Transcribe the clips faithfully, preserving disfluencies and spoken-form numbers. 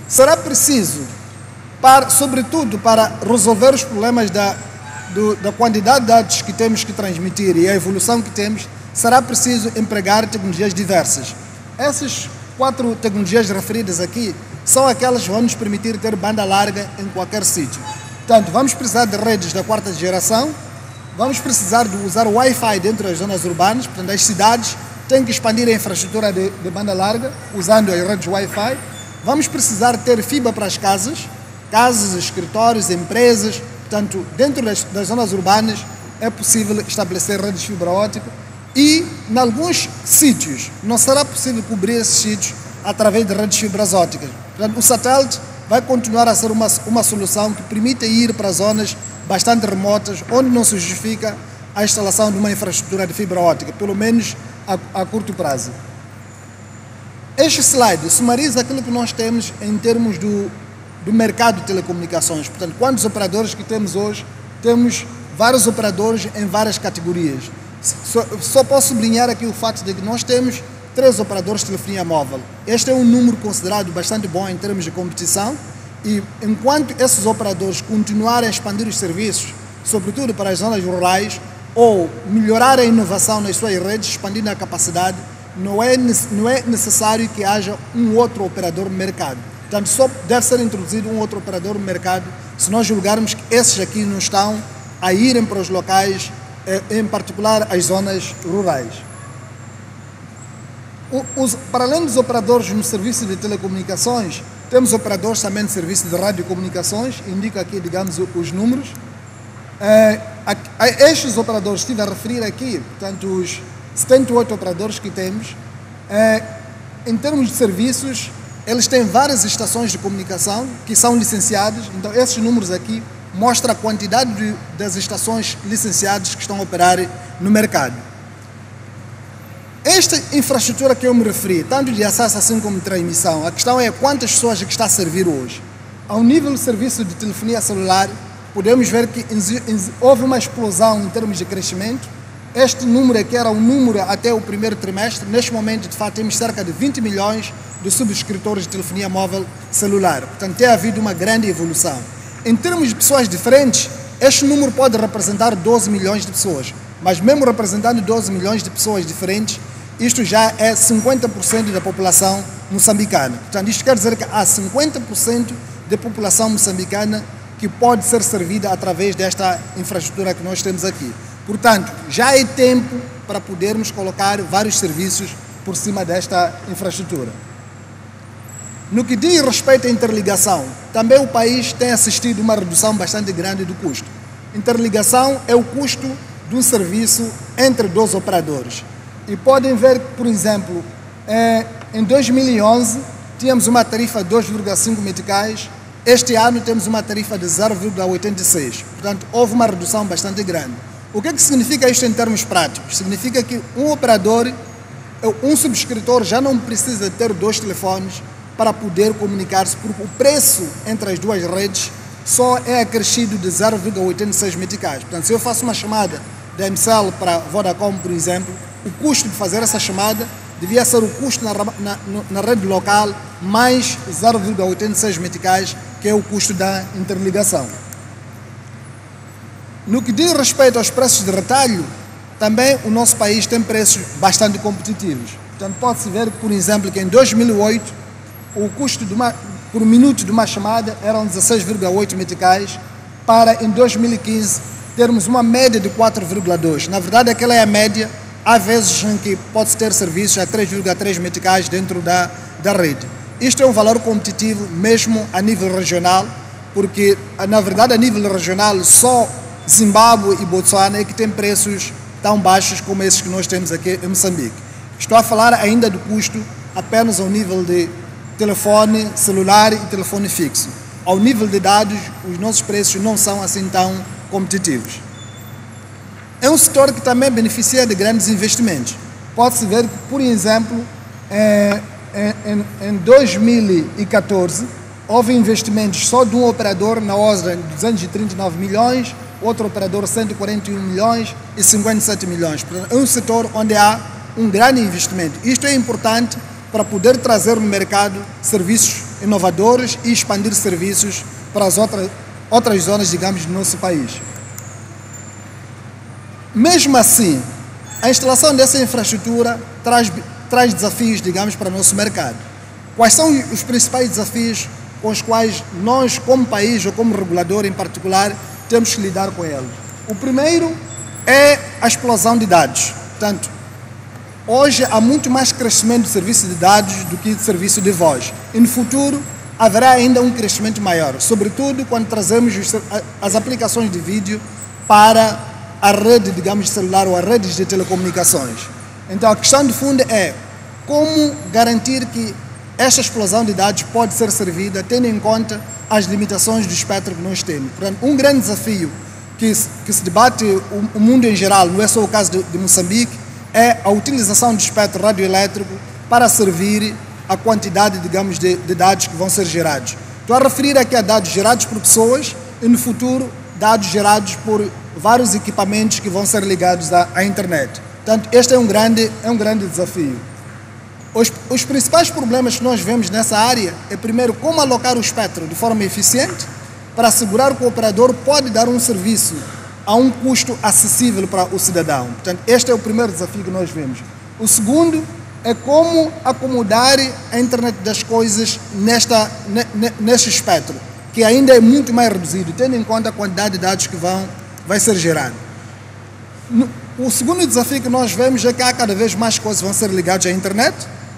será preciso, para, sobretudo para resolver os problemas da, do, da quantidade de dados que temos que transmitir e a evolução que temos, será preciso empregar tecnologias diversas. Essas quatro tecnologias referidas aqui são aquelas que vão nos permitir ter banda larga em qualquer sítio. Portanto, vamos precisar de redes da quarta geração, vamos precisar de usar o Wi-Fi dentro das zonas urbanas, portanto, as cidades têm que expandir a infraestrutura de, de banda larga, usando as redes Wi-Fi. Vamos precisar ter fibra para as casas, casas, escritórios, empresas. Portanto, dentro das, das zonas urbanas é possível estabelecer redes de fibra óptica e, em alguns sítios, não será possível cobrir esses sítios através de redes de fibras ópticas. Portanto, o satélite vai continuar a ser uma, uma solução que permite ir para zonas bastante remotas, onde não se justifica a instalação de uma infraestrutura de fibra óptica, pelo menos a, a curto prazo. Este slide sumariza aquilo que nós temos em termos do, do mercado de telecomunicações. Portanto, quantos operadores que temos hoje? Temos vários operadores em várias categorias. Só, só posso sublinhar aqui o fato de que nós temos três operadores de telefonia móvel. Este é um número considerado bastante bom em termos de competição e enquanto esses operadores continuarem a expandir os serviços, sobretudo para as zonas rurais, ou melhorar a inovação nas suas redes, expandindo a capacidade, não é, não é necessário que haja um outro operador no mercado. Portanto, só deve ser introduzido um outro operador no mercado se nós julgarmos que esses aqui não estão a irem para os locais, em particular as zonas rurais. Os, para além dos operadores no serviço de telecomunicações, temos operadores também no serviço de radiocomunicações, indico aqui, digamos, os números. É, a, a, estes operadores que estive a referir aqui, portanto, os setenta e oito operadores que temos, é, em termos de serviços, eles têm várias estações de comunicação que são licenciadas, então esses números aqui mostram a quantidade de, das estações licenciadas que estão a operar no mercado. Esta infraestrutura que eu me referi, tanto de acesso assim como de transmissão, a questão é quantas pessoas é que está a servir hoje. Ao nível do serviço de telefonia celular, podemos ver que houve uma explosão em termos de crescimento. Este número aqui era um número até o primeiro trimestre. Neste momento, de fato, temos cerca de vinte milhões de subscritores de telefonia móvel celular. Portanto, tem havido uma grande evolução. Em termos de pessoas diferentes, este número pode representar doze milhões de pessoas. Mas mesmo representando doze milhões de pessoas diferentes, isto já é cinquenta por cento da população moçambicana. Portanto, isto quer dizer que há cinquenta por cento da população moçambicana que pode ser servida através desta infraestrutura que nós temos aqui. Portanto, já é tempo para podermos colocar vários serviços por cima desta infraestrutura. No que diz respeito à interligação, também o país tem assistido a uma redução bastante grande do custo. Interligação é o custo de um serviço entre dois operadores. E podem ver que, por exemplo, em dois mil e onze tínhamos uma tarifa de dois vírgula cinco meticais, este ano temos uma tarifa de zero vírgula oitenta e seis, portanto houve uma redução bastante grande. O que é que significa isto em termos práticos? Significa que um operador, um subscritor já não precisa ter dois telefones para poder comunicar-se, porque o preço entre as duas redes só é acrescido de zero vírgula oitenta e seis meticais. Portanto, se eu faço uma chamada da M C L para Vodacom, por exemplo, o custo de fazer essa chamada devia ser o custo na, na, na rede local mais zero vírgula oitenta e seis meticais, que é o custo da interligação. No que diz respeito aos preços de retalho, também o nosso país tem preços bastante competitivos. Portanto, pode-se ver, por exemplo, que em dois mil e oito o custo de uma, por minuto de uma chamada eram dezesseis vírgula oito meticais, para em dois mil e quinze termos uma média de quatro vírgula dois. Na verdade, aquela é a média. Há vezes em que pode ter serviços a três vírgula três meticais dentro da, da rede. Isto é um valor competitivo mesmo a nível regional, porque, na verdade, a nível regional, só Zimbábue e Botsuana é que têm preços tão baixos como esses que nós temos aqui em Moçambique. Estou a falar ainda do custo apenas ao nível de telefone celular e telefone fixo. Ao nível de dados, os nossos preços não são assim tão competitivos. É um setor que também beneficia de grandes investimentos. Pode-se ver que, por exemplo, em, em dois mil e catorze, houve investimentos só de um operador na ordem de duzentos e trinta e nove milhões, outro operador cento e quarenta e um milhões e cinquenta e sete milhões. Portanto, é um setor onde há um grande investimento. Isto é importante para poder trazer no mercado serviços inovadores e expandir serviços para as outras, outras zonas, digamos, do nosso país. Mesmo assim, a instalação dessa infraestrutura traz, traz desafios, digamos, para o nosso mercado. Quais são os principais desafios com os quais nós, como país ou como regulador em particular, temos que lidar com eles? O primeiro é a explosão de dados. Portanto, hoje há muito mais crescimento de serviço de dados do que de serviço de voz. E no futuro haverá ainda um crescimento maior, sobretudo quando trazemos as aplicações de vídeo para a rede, digamos, celular ou as redes de telecomunicações. Então a questão de fundo é como garantir que esta explosão de dados pode ser servida tendo em conta as limitações do espectro que nós temos. Portanto, um grande desafio que se, que se debate o, o mundo em geral, não é só o caso de, de Moçambique, é a utilização do espectro radioelétrico para servir a quantidade, digamos, de, de dados que vão ser gerados. Estou a referir aqui a dados gerados por pessoas e, no futuro, dados gerados por vários equipamentos que vão ser ligados à, à internet. Portanto, este é um grande, é um grande desafio. Os, os principais problemas que nós vemos nessa área é, primeiro, como alocar o espectro de forma eficiente para assegurar que o operador pode dar um serviço a um custo acessível para o cidadão. Portanto, este é o primeiro desafio que nós vemos. O segundo é como acomodar a internet das coisas nesta, neste espectro, que ainda é muito mais reduzido, tendo em conta a quantidade de dados que vão, vai ser gerado. O segundo desafio que nós vemos é que há cada vez mais coisas que vão ser ligadas à internet,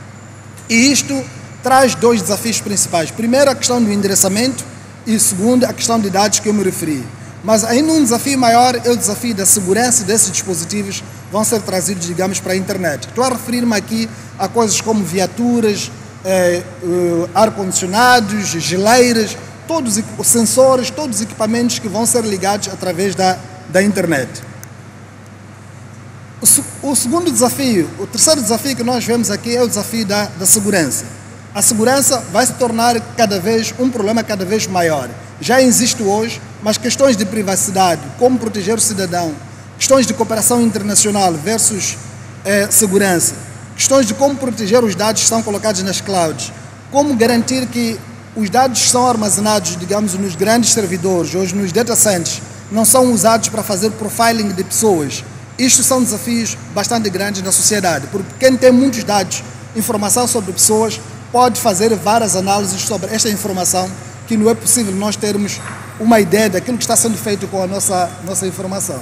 e isto traz dois desafios principais. Primeiro, a questão do endereçamento, e segundo, a questão de dados que eu me referi. Mas ainda um desafio maior é o desafio da segurança desses dispositivos vão ser trazidos, digamos, para a internet. Estou a referir-me aqui a coisas como viaturas, eh, eh, ar-condicionados, geleiras, todos os sensores, todos os equipamentos que vão ser ligados através da, da internet. O, o segundo desafio, o terceiro desafio que nós vemos aqui é o desafio da, da segurança. A segurança vai se tornar cada vez um problema cada vez maior. Já existe hoje, mas questões de privacidade, como proteger o cidadão, questões de cooperação internacional versus eh, segurança, questões de como proteger os dados que estão colocados nas clouds, como garantir que os dados que são armazenados, digamos, nos grandes servidores, hoje nos data centers, não são usados para fazer profiling de pessoas. Isto são desafios bastante grandes na sociedade, porque quem tem muitos dados, informação sobre pessoas, pode fazer várias análises sobre esta informação, que não é possível nós termos uma ideia daquilo que está sendo feito com a nossa, nossa informação.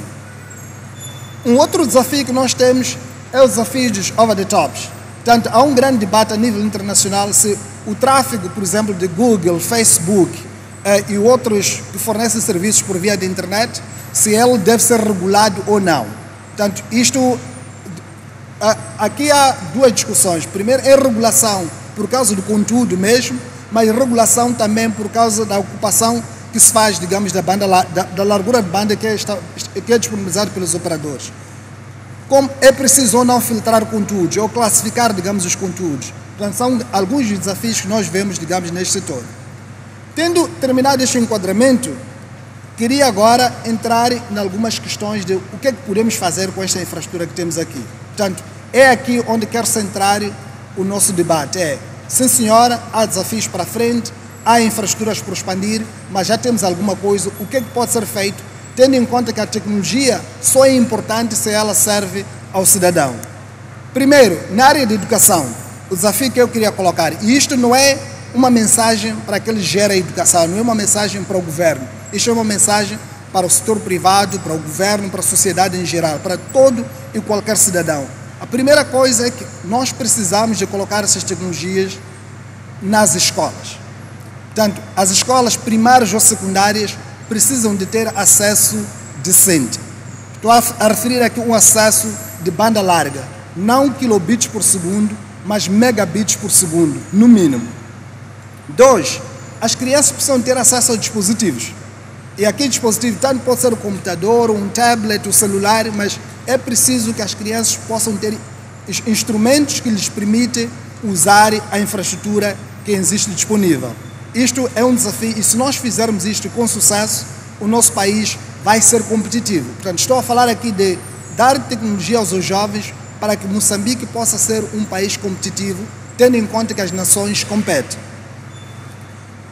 Um outro desafio que nós temos é o desafio dos over-the-tops. Portanto, há um grande debate a nível internacional se o tráfego, por exemplo, de Google, Facebook eh, e outros que fornecem serviços por via da internet, se ele deve ser regulado ou não. Portanto, isto, aqui há duas discussões. Primeiro, é regulação por causa do conteúdo mesmo, mas regulação também por causa da ocupação que se faz, digamos, da, banda, da, da largura de banda que é, que é disponibilizada pelos operadores. Como é preciso ou não filtrar conteúdos, ou classificar, digamos, os conteúdos. Portanto, são alguns dos desafios que nós vemos, digamos, neste setor. Tendo terminado este enquadramento, queria agora entrar em algumas questões de o que é que podemos fazer com esta infraestrutura que temos aqui. Portanto, é aqui onde quero centrar o nosso debate. É, sim senhora, há desafios para frente, há infraestruturas por expandir, mas já temos alguma coisa. O que é que pode ser feito, tendo em conta que a tecnologia só é importante se ela serve ao cidadão? Primeiro, na área de educação, o desafio que eu queria colocar, e isto não é uma mensagem para que ele gere a educação, não é uma mensagem para o governo, isto é uma mensagem para o setor privado, para o governo, para a sociedade em geral, para todo e qualquer cidadão. A primeira coisa é que nós precisamos de colocar essas tecnologias nas escolas. Portanto, as escolas primárias ou secundárias precisam de ter acesso decente. Estou a referir aqui um acesso de banda larga, não kilobits por segundo, mas megabits por segundo, no mínimo. Dois, as crianças precisam ter acesso a dispositivos. E aqui dispositivo tanto pode ser um computador, um tablet, um celular, mas é preciso que as crianças possam ter instrumentos que lhes permitem usar a infraestrutura que existe disponível. Isto é um desafio e se nós fizermos isto com sucesso, o nosso país vai ser competitivo. Portanto, estou a falar aqui de dar tecnologia aos jovens para que Moçambique possa ser um país competitivo, tendo em conta que as nações competem.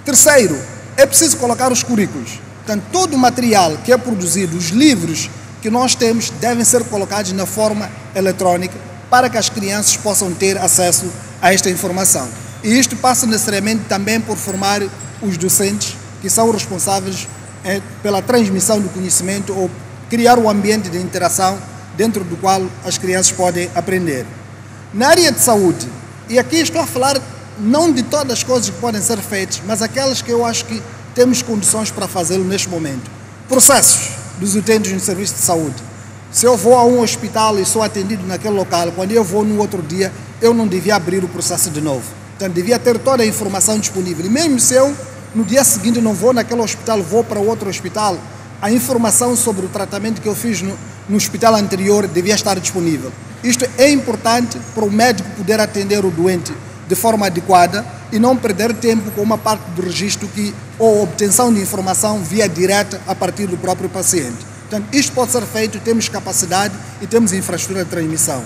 Terceiro, é preciso colocar os currículos. Portanto, todo o material que é produzido, os livros que nós temos, devem ser colocados na forma eletrônica para que as crianças possam ter acesso a esta informação. E isto passa necessariamente também por formar os docentes, que são responsáveis é, pela transmissão do conhecimento ou criar um ambiente de interação dentro do qual as crianças podem aprender. Na área de saúde, e aqui estou a falar não de todas as coisas que podem ser feitas, mas aquelas que eu acho que temos condições para fazê-lo neste momento. Processos dos utentes no serviço de saúde. Se eu vou a um hospital e sou atendido naquele local, quando eu vou no outro dia, eu não devia abrir o processo de novo. Portanto, devia ter toda a informação disponível. E mesmo se eu, no dia seguinte, não vou naquele hospital, vou para outro hospital, a informação sobre o tratamento que eu fiz no, no hospital anterior devia estar disponível. Isto é importante para o médico poder atender o doente de forma adequada e não perder tempo com uma parte do registro que, ou obtenção de informação via direta a partir do próprio paciente. Portanto, isto pode ser feito, temos capacidade e temos infraestrutura de transmissão.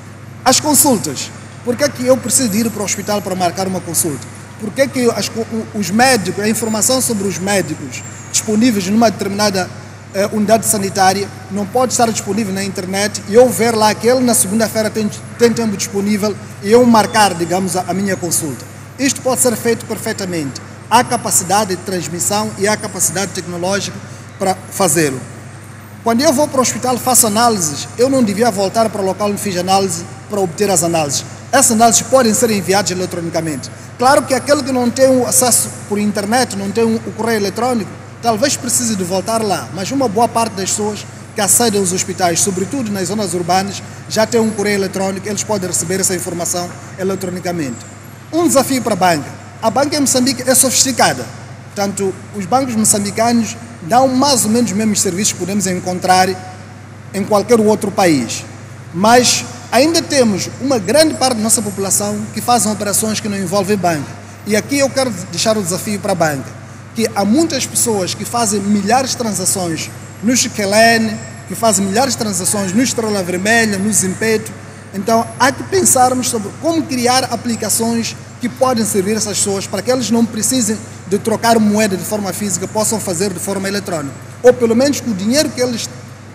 As consultas. Por que é que eu preciso ir para o hospital para marcar uma consulta? Por que é que as, os médicos, a informação sobre os médicos disponíveis numa determinada eh, unidade sanitária não pode estar disponível na internet e eu ver lá que ele na segunda-feira tem, tem tempo disponível e eu marcar, digamos, a, a minha consulta. Isto pode ser feito perfeitamente. Há capacidade de transmissão e há capacidade tecnológica para fazê-lo. Quando eu vou para o hospital e faço análises, eu não devia voltar para o local onde fiz análise para obter as análises. Essas análises podem ser enviadas eletronicamente. Claro que aquele que não tem o acesso por internet, não tem o correio eletrônico, talvez precise de voltar lá, mas uma boa parte das pessoas que acedem aos hospitais, sobretudo nas zonas urbanas, já tem um correio eletrônico, eles podem receber essa informação eletronicamente. Um desafio para a banca. A banca em Moçambique é sofisticada. Portanto, os bancos moçambicanos dão mais ou menos os mesmos serviços que podemos encontrar em qualquer outro país. Mas ainda temos uma grande parte da nossa população que fazem operações que não envolvem banco. E aqui eu quero deixar o desafio para a banca, que há muitas pessoas que fazem milhares de transações no Chiquelene, que fazem milhares de transações no Estrela Vermelha, no Zimpeto. Então, há que pensarmos sobre como criar aplicações que podem servir essas pessoas para que eles não precisem de trocar moeda de forma física, possam fazer de forma eletrônica. Ou pelo menos que o dinheiro que eles,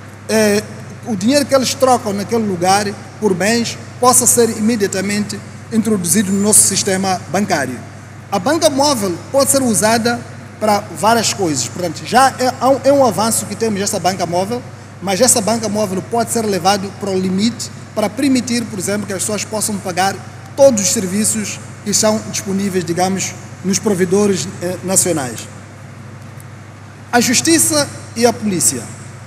eh, o dinheiro que eles trocam naquele lugar por bens possa ser imediatamente introduzido no nosso sistema bancário. A banca móvel pode ser usada para várias coisas. Portanto, já é, é um avanço que temos essa banca móvel, mas essa banca móvel pode ser levado para o limite para permitir, por exemplo, que as pessoas possam pagar todos os serviços que são disponíveis, digamos, nos provedores eh, nacionais. A Justiça e a Polícia.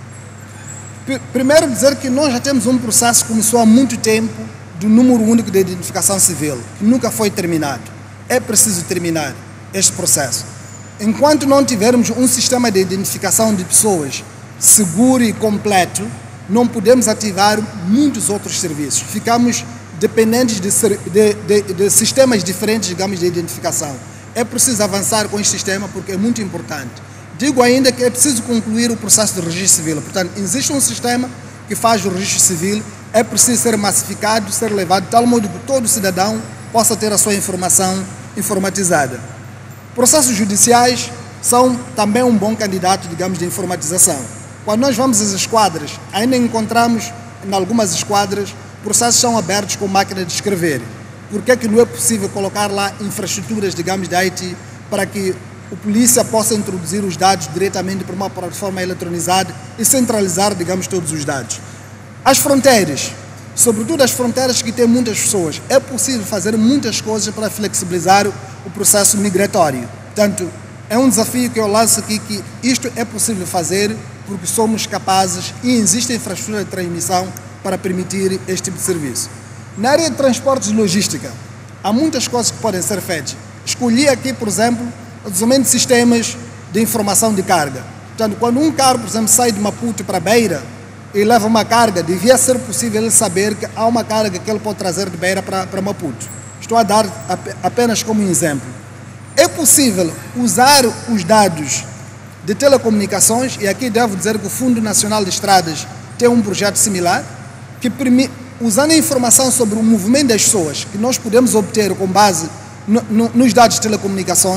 P- primeiro dizer que nós já temos um processo que começou há muito tempo do número único de identificação civil, que nunca foi terminado. É preciso terminar este processo. Enquanto não tivermos um sistema de identificação de pessoas seguro e completo, não podemos ativar muitos outros serviços. Ficamos dependentes de, de, de, de sistemas diferentes, digamos, de identificação. É preciso avançar com este sistema porque é muito importante. Digo ainda que é preciso concluir o processo de registro civil. Portanto, existe um sistema que faz o registro civil, é preciso ser massificado, ser levado de tal modo que todo cidadão possa ter a sua informação informatizada. Processos judiciais são também um bom candidato, digamos, de informatização. Quando nós vamos às esquadras, ainda encontramos, em algumas esquadras, processos são abertos com máquina de escrever. Por que é que não é possível colocar lá infraestruturas, digamos, de I T, para que a polícia possa introduzir os dados diretamente para uma plataforma eletronizada e centralizar, digamos, todos os dados? As fronteiras, sobretudo as fronteiras que têm muitas pessoas, é possível fazer muitas coisas para flexibilizar o processo migratório. Portanto, é um desafio que eu lanço aqui, que isto é possível fazer porque somos capazes e existe infraestrutura de transmissão para permitir este tipo de serviço. Na área de transportes e logística, há muitas coisas que podem ser feitas. Escolhi aqui, por exemplo, o desenvolvimento de sistemas de informação de carga. Portanto, quando um carro, por exemplo, sai de Maputo para Beira e leva uma carga, devia ser possível ele saber que há uma carga que ele pode trazer de Beira para, para Maputo. Estou a dar apenas como um exemplo. É possível usar os dados de telecomunicações, e aqui devo dizer que o Fundo Nacional de Estradas tem um projeto similar, que permite, usando a informação sobre o movimento das pessoas, que nós podemos obter com base no, no, nos dados de telecomunicações,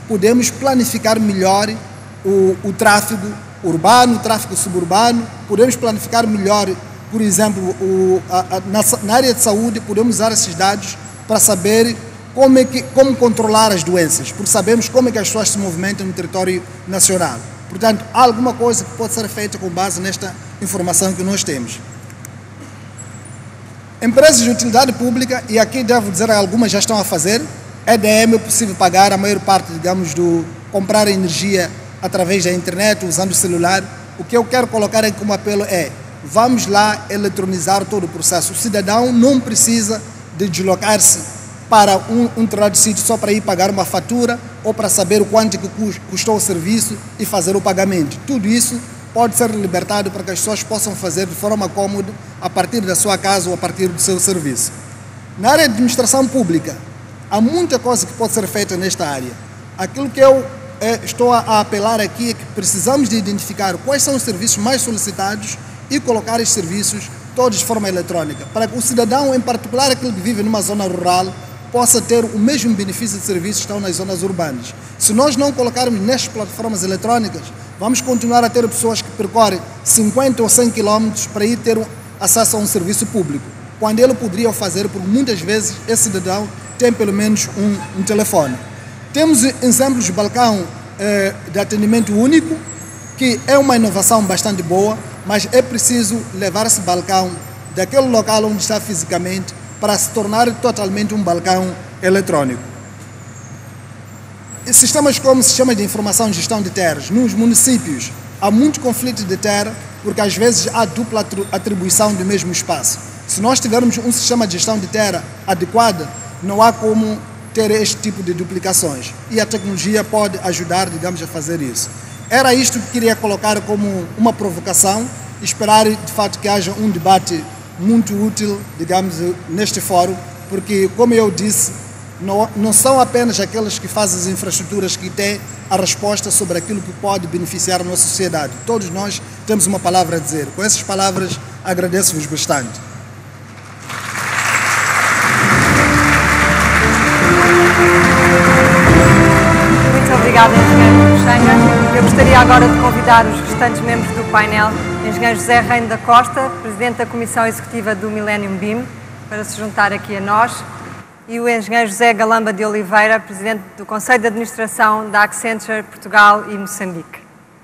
podemos planificar melhor o, o tráfego urbano, o tráfego suburbano, podemos planificar melhor, por exemplo, o, a, a, na, na área de saúde, podemos usar esses dados para saber como, é que, como controlar as doenças, porque sabemos como é que as pessoas se movimentam no território nacional. Portanto, há alguma coisa que pode ser feita com base nesta informação que nós temos. Empresas de utilidade pública, e aqui devo dizer que algumas já estão a fazer, E D M é possível pagar a maior parte, digamos, do comprar energia através da internet, usando o celular. O que eu quero colocar aqui como apelo é, vamos lá eletronizar todo o processo. O cidadão não precisa de deslocar-se para um, um determinado sítio só para ir pagar uma fatura ou para saber o quanto que custou o serviço e fazer o pagamento. Tudo isso pode ser libertado para que as pessoas possam fazer de forma cômoda a partir da sua casa ou a partir do seu serviço. Na área de administração pública, há muita coisa que pode ser feita nesta área. Aquilo que eu é, estou a, a apelar aqui é que precisamos de identificar quais são os serviços mais solicitados e colocar esses serviços todos de forma eletrônica, para que o cidadão, em particular aquele que vive numa zona rural, possa ter o mesmo benefício de serviços que estão nas zonas urbanas. Se nós não colocarmos nestas plataformas eletrônicas, vamos continuar a ter pessoas que percorrem cinquenta ou cem quilômetros para ir ter acesso a um serviço público, quando ele poderia fazer, porque muitas vezes esse cidadão tem pelo menos um, um telefone. Temos exemplos de balcão eh, de atendimento único, que é uma inovação bastante boa, mas é preciso levar esse balcão daquele local onde está fisicamente para se tornar totalmente um balcão eletrônico. E sistemas como sistemas de informação e gestão de terras. Nos municípios há muito conflito de terra, porque às vezes há dupla atribuição do mesmo espaço. Se nós tivermos um sistema de gestão de terra adequado, não há como ter este tipo de duplicações. E a tecnologia pode ajudar, digamos, a fazer isso. Era isto que queria colocar como uma provocação, esperar de fato que haja um debate muito útil, digamos, neste fórum, porque, como eu disse, não, não são apenas aqueles que fazem as infraestruturas que têm a resposta sobre aquilo que pode beneficiar a nossa sociedade. Todos nós temos uma palavra a dizer. Com essas palavras, agradeço-vos bastante. Muito obrigada, engenheiro Muxanga. Eu gostaria agora de convidar os restantes membros do painel, o engenheiro José Reino da Costa, presidente da Comissão Executiva do Millennium B I M, para se juntar aqui a nós, e o engenheiro José Galamba de Oliveira, presidente do Conselho de Administração da Accenture Portugal e Moçambique.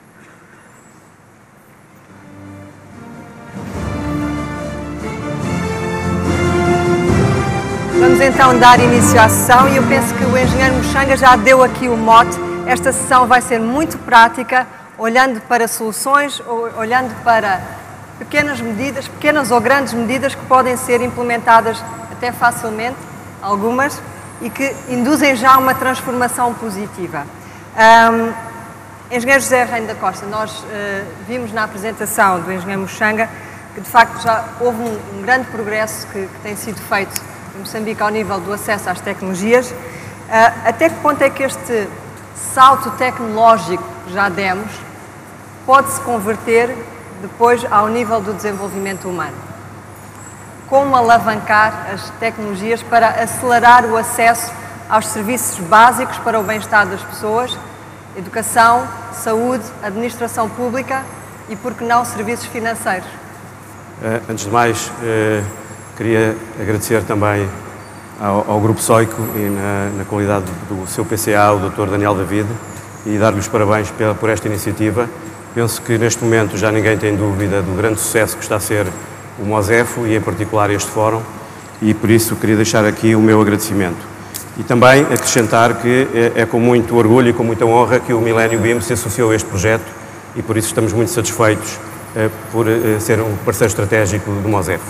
Vamos então dar início à sessão e eu penso que o engenheiro Muxanga já deu aqui o mote. Esta sessão vai ser muito prática, olhando para soluções, olhando para pequenas medidas, pequenas ou grandes medidas que podem ser implementadas até facilmente, algumas, e que induzem já uma transformação positiva. Um, engenheiro José Reino da Costa, nós uh, vimos na apresentação do engenheiro Muxanga que de facto já houve um, um grande progresso que, que tem sido feito em Moçambique ao nível do acesso às tecnologias. Uh, até que ponto é que este salto tecnológico que já demos pode-se converter depois ao nível do desenvolvimento humano? Como alavancar as tecnologias para acelerar o acesso aos serviços básicos para o bem-estar das pessoas, educação, saúde, administração pública e, por que não, serviços financeiros? Uh, antes de mais, uh, queria agradecer também ao, ao Grupo Soico e na, na qualidade do seu P C A, o doutor Daniel David, e dar-lhe os parabéns pela, por esta iniciativa. Penso que neste momento já ninguém tem dúvida do grande sucesso que está a ser o MOSEFO e em particular este fórum, e por isso queria deixar aqui o meu agradecimento. E também acrescentar que é, é com muito orgulho e com muita honra que o Millennium B I M se associou a este projeto e por isso estamos muito satisfeitos eh, por eh, ser um parceiro estratégico do MOSEFO.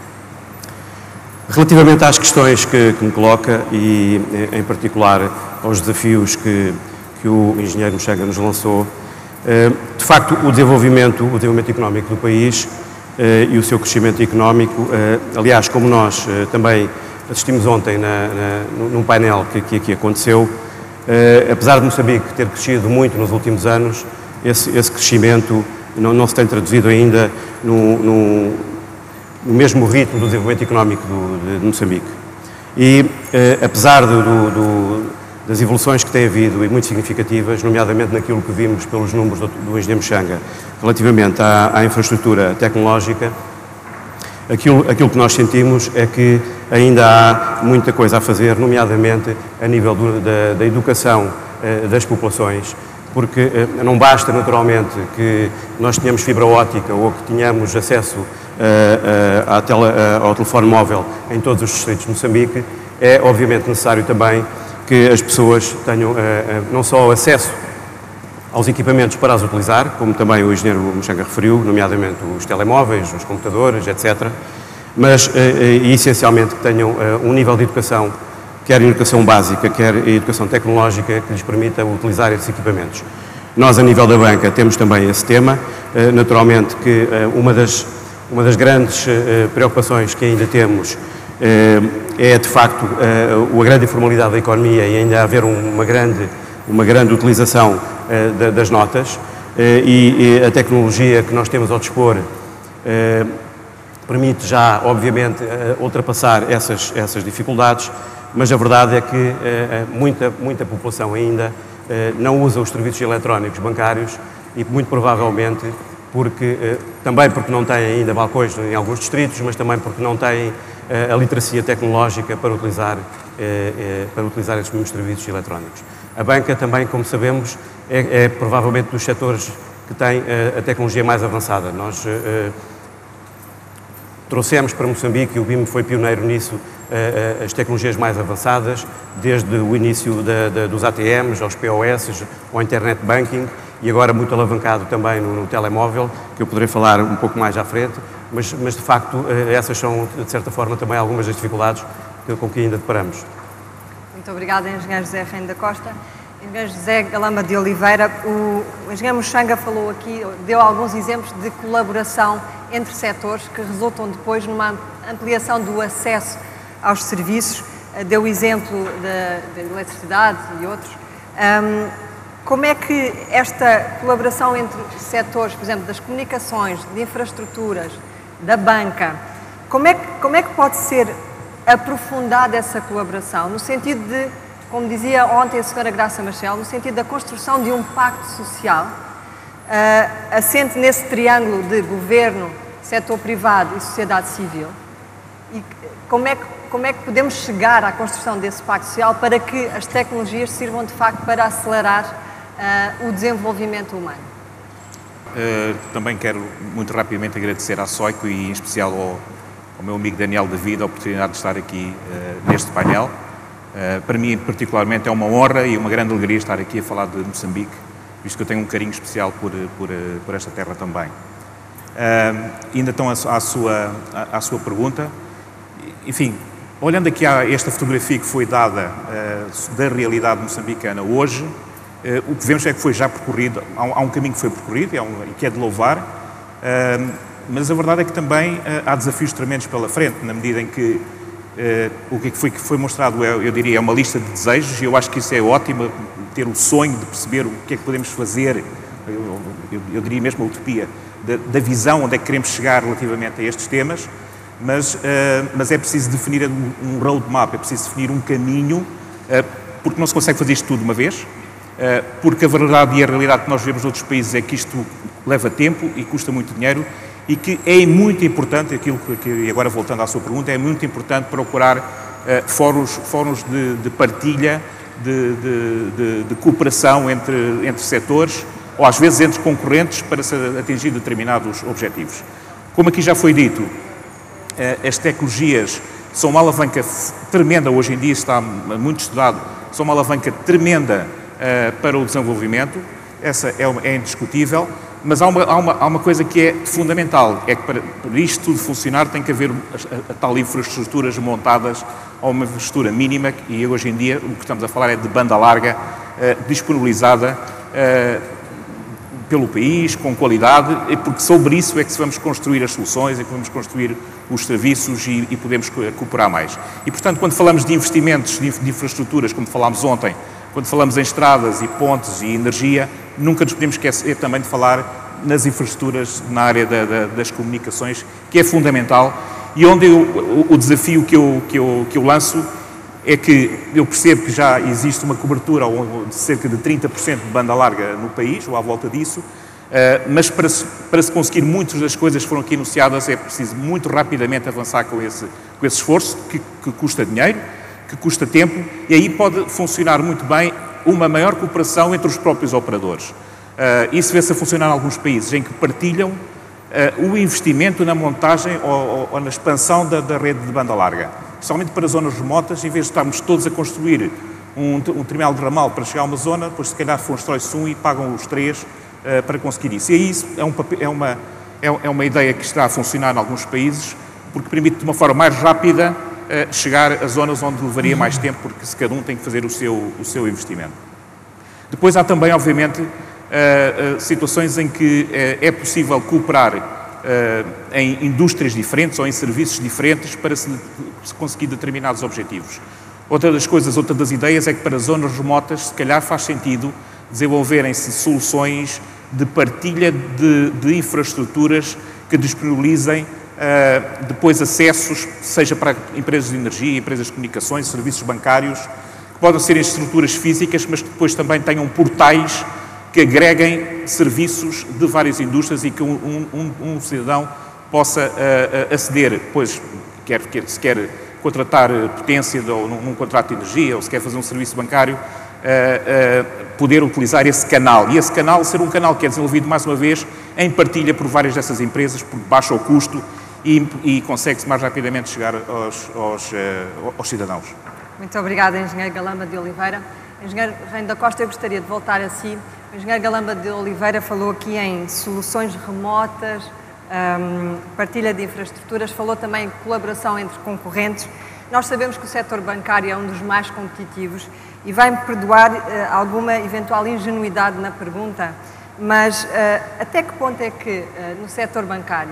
Relativamente às questões que, que me coloca e em particular aos desafios que, que o engenheiro Muxanga nos lançou, de facto o desenvolvimento, o desenvolvimento económico do país e o seu crescimento económico, aliás, como nós também assistimos ontem na, na, num painel que, que aqui aconteceu, apesar de Moçambique ter crescido muito nos últimos anos, esse, esse crescimento não, não se tem traduzido ainda no, no, no mesmo ritmo do desenvolvimento económico do, de, de Moçambique. E apesar do, do, das evoluções que tem havido e muito significativas, nomeadamente naquilo que vimos pelos números do, do engenheiro Muxanga, relativamente à, à infraestrutura tecnológica, aquilo, aquilo que nós sentimos é que ainda há muita coisa a fazer, nomeadamente a nível do, da, da educação eh, das populações, porque eh, não basta naturalmente que nós tenhamos fibra óptica ou que tenhamos acesso eh, à tele, ao telefone móvel em todos os distritos de Moçambique, é obviamente necessário também que as pessoas tenham eh, não só acesso aos equipamentos para as utilizar, como também o engenheiro Muxanga referiu, nomeadamente os telemóveis, os computadores, etcétera, mas eh, e essencialmente que tenham eh, um nível de educação, quer educação básica, quer educação tecnológica, que lhes permita utilizar esses equipamentos. Nós, a nível da banca, temos também esse tema. Eh, naturalmente que eh, uma, das, uma das grandes eh, preocupações que ainda temos eh, é, de facto, eh, a grande informalidade da economia e ainda haver uma grande, uma grande utilização eh, da, das notas eh, e, e a tecnologia que nós temos ao dispor eh, permite já, obviamente, uh, ultrapassar essas, essas dificuldades, mas a verdade é que uh, muita, muita população ainda uh, não usa os serviços eletrónicos bancários e muito provavelmente porque, uh, também porque não têm ainda balcões em alguns distritos, mas também porque não têm uh, a literacia tecnológica para utilizar, uh, uh, para utilizar esses mesmos serviços eletrónicos. A banca também, como sabemos, é, é provavelmente dos setores que tem uh, a tecnologia mais avançada. Nós uh, trouxemos para Moçambique, e o B I M foi pioneiro nisso, as tecnologias mais avançadas, desde o início da, da, dos A T Ms, aos P O S, ao Internet Banking, e agora muito alavancado também no, no telemóvel, que eu poderei falar um pouco mais à frente, mas, mas de facto essas são, de certa forma, também algumas das dificuldades com que ainda deparamos. Muito obrigada, engenheiro José Reino da Costa. Engenheiro José Galamba de Oliveira, o engenheiro Muxanga falou aqui, deu alguns exemplos de colaboração entre setores que resultam depois numa ampliação do acesso aos serviços, deu o exemplo da, da eletricidade e outros. Um, como é que esta colaboração entre setores, por exemplo, das comunicações, de infraestruturas, da banca, como é que, como é que pode ser aprofundada essa colaboração, no sentido de, como dizia ontem a senhora Graça Machel, no sentido da construção de um pacto social, uh, assente nesse triângulo de governo, setor privado e sociedade civil? E como é que, como é que podemos chegar à construção desse pacto social para que as tecnologias sirvam de facto para acelerar uh, o desenvolvimento humano? Uh, também quero muito rapidamente agradecer à SOICO e em especial ao, ao meu amigo Daniel David a oportunidade de estar aqui uh, neste painel. Uh, para mim, particularmente, é uma honra e uma grande alegria estar aqui a falar de Moçambique, visto que eu tenho um carinho especial por, por, por esta terra também. Uh, ainda então à, à, sua, à, à sua pergunta, enfim, olhando aqui a esta fotografia que foi dada uh, da realidade moçambicana hoje, uh, o que vemos é que foi já percorrido, há um, há um caminho que foi percorrido e, um, e que é de louvar, uh, mas a verdade é que também uh, há desafios tremendos pela frente, na medida em que Uh, o que foi, que foi mostrado, é, eu diria, é uma lista de desejos, e eu acho que isso é ótimo, ter o sonho de perceber o que é que podemos fazer, eu, eu, eu diria mesmo a utopia, da, da visão onde é que queremos chegar relativamente a estes temas, mas, uh, mas é preciso definir um, um roadmap, é preciso definir um caminho, uh, porque não se consegue fazer isto tudo de uma vez, uh, porque a verdade e a realidade que nós vemos noutros países é que isto leva tempo e custa muito dinheiro, e que é muito importante, aquilo que, e agora voltando à sua pergunta, é muito importante procurar uh, fóruns, fóruns de, de partilha, de, de, de, de cooperação entre, entre setores, ou às vezes entre concorrentes, para se atingir determinados objetivos. Como aqui já foi dito, uh, as tecnologias são uma alavanca tremenda, hoje em dia está muito estudado, são uma alavanca tremenda uh, para o desenvolvimento, essa é, é indiscutível. Mas há uma, há, uma, há uma coisa que é fundamental, é que para, para isto tudo funcionar tem que haver a, a tal infraestruturas montadas a uma infraestrutura mínima, e hoje em dia o que estamos a falar é de banda larga, eh, disponibilizada eh, pelo país, com qualidade, porque sobre isso é que se vamos construir as soluções, é que vamos construir os serviços e, e podemos cooperar mais. E, portanto, quando falamos de investimentos de, de infraestruturas, como falámos ontem, quando falamos em estradas e pontes e energia, nunca nos podemos esquecer também de falar nas infraestruturas na área da, da, das comunicações, que é fundamental, e onde eu, o, o desafio que eu, que, eu, que eu lanço é que eu percebo que já existe uma cobertura de cerca de trinta por cento de banda larga no país, ou à volta disso, mas para se, para se conseguir muitas das coisas que foram aqui anunciadas é preciso muito rapidamente avançar com esse, com esse esforço, que, que custa dinheiro, que custa tempo, e aí pode funcionar muito bem uma maior cooperação entre os próprios operadores. Isso vê-se a funcionar em alguns países, em que partilham o investimento na montagem ou, ou na expansão da, da rede de banda larga. Especialmente para zonas remotas, em vez de estarmos todos a construir um, um terminal de ramal para chegar a uma zona, depois se calhar constrói-se um e pagam os três uh, para conseguir isso. E aí isso é, um, é, uma, é, é uma ideia que está a funcionar em alguns países, porque permite de uma forma mais rápida uh, chegar a zonas onde levaria mais tempo, porque se cada um tem que fazer o seu, o seu investimento. Depois há também, obviamente, uh, uh, situações em que uh, é possível cooperar Uh, em indústrias diferentes ou em serviços diferentes para se, se conseguir determinados objetivos. Outra das coisas, outra das ideias é que para zonas remotas, se calhar faz sentido desenvolverem-se soluções de partilha de, de infraestruturas que disponibilizem uh, depois acessos, seja para empresas de energia, empresas de comunicações, serviços bancários, que podem ser em estruturas físicas, mas que depois também tenham portais que agreguem serviços de várias indústrias e que um, um, um cidadão possa uh, aceder, pois, quer, quer, se quer contratar potência de, ou num, num contrato de energia, ou se quer fazer um serviço bancário, uh, uh, poder utilizar esse canal. E esse canal ser um canal que é desenvolvido, mais uma vez, em partilha por várias dessas empresas, porque baixa o custo e, e consegue-se mais rapidamente chegar aos, aos, uh, aos cidadãos. Muito obrigada, Engenheiro Galamba de Oliveira. Engenheiro Reino da Costa, eu gostaria de voltar a si. O engenheiro Galamba de Oliveira falou aqui em soluções remotas, um, partilha de infraestruturas, falou também em colaboração entre concorrentes. Nós sabemos que o setor bancário é um dos mais competitivos e vai-me perdoar uh, alguma eventual ingenuidade na pergunta, mas uh, até que ponto é que uh, no setor bancário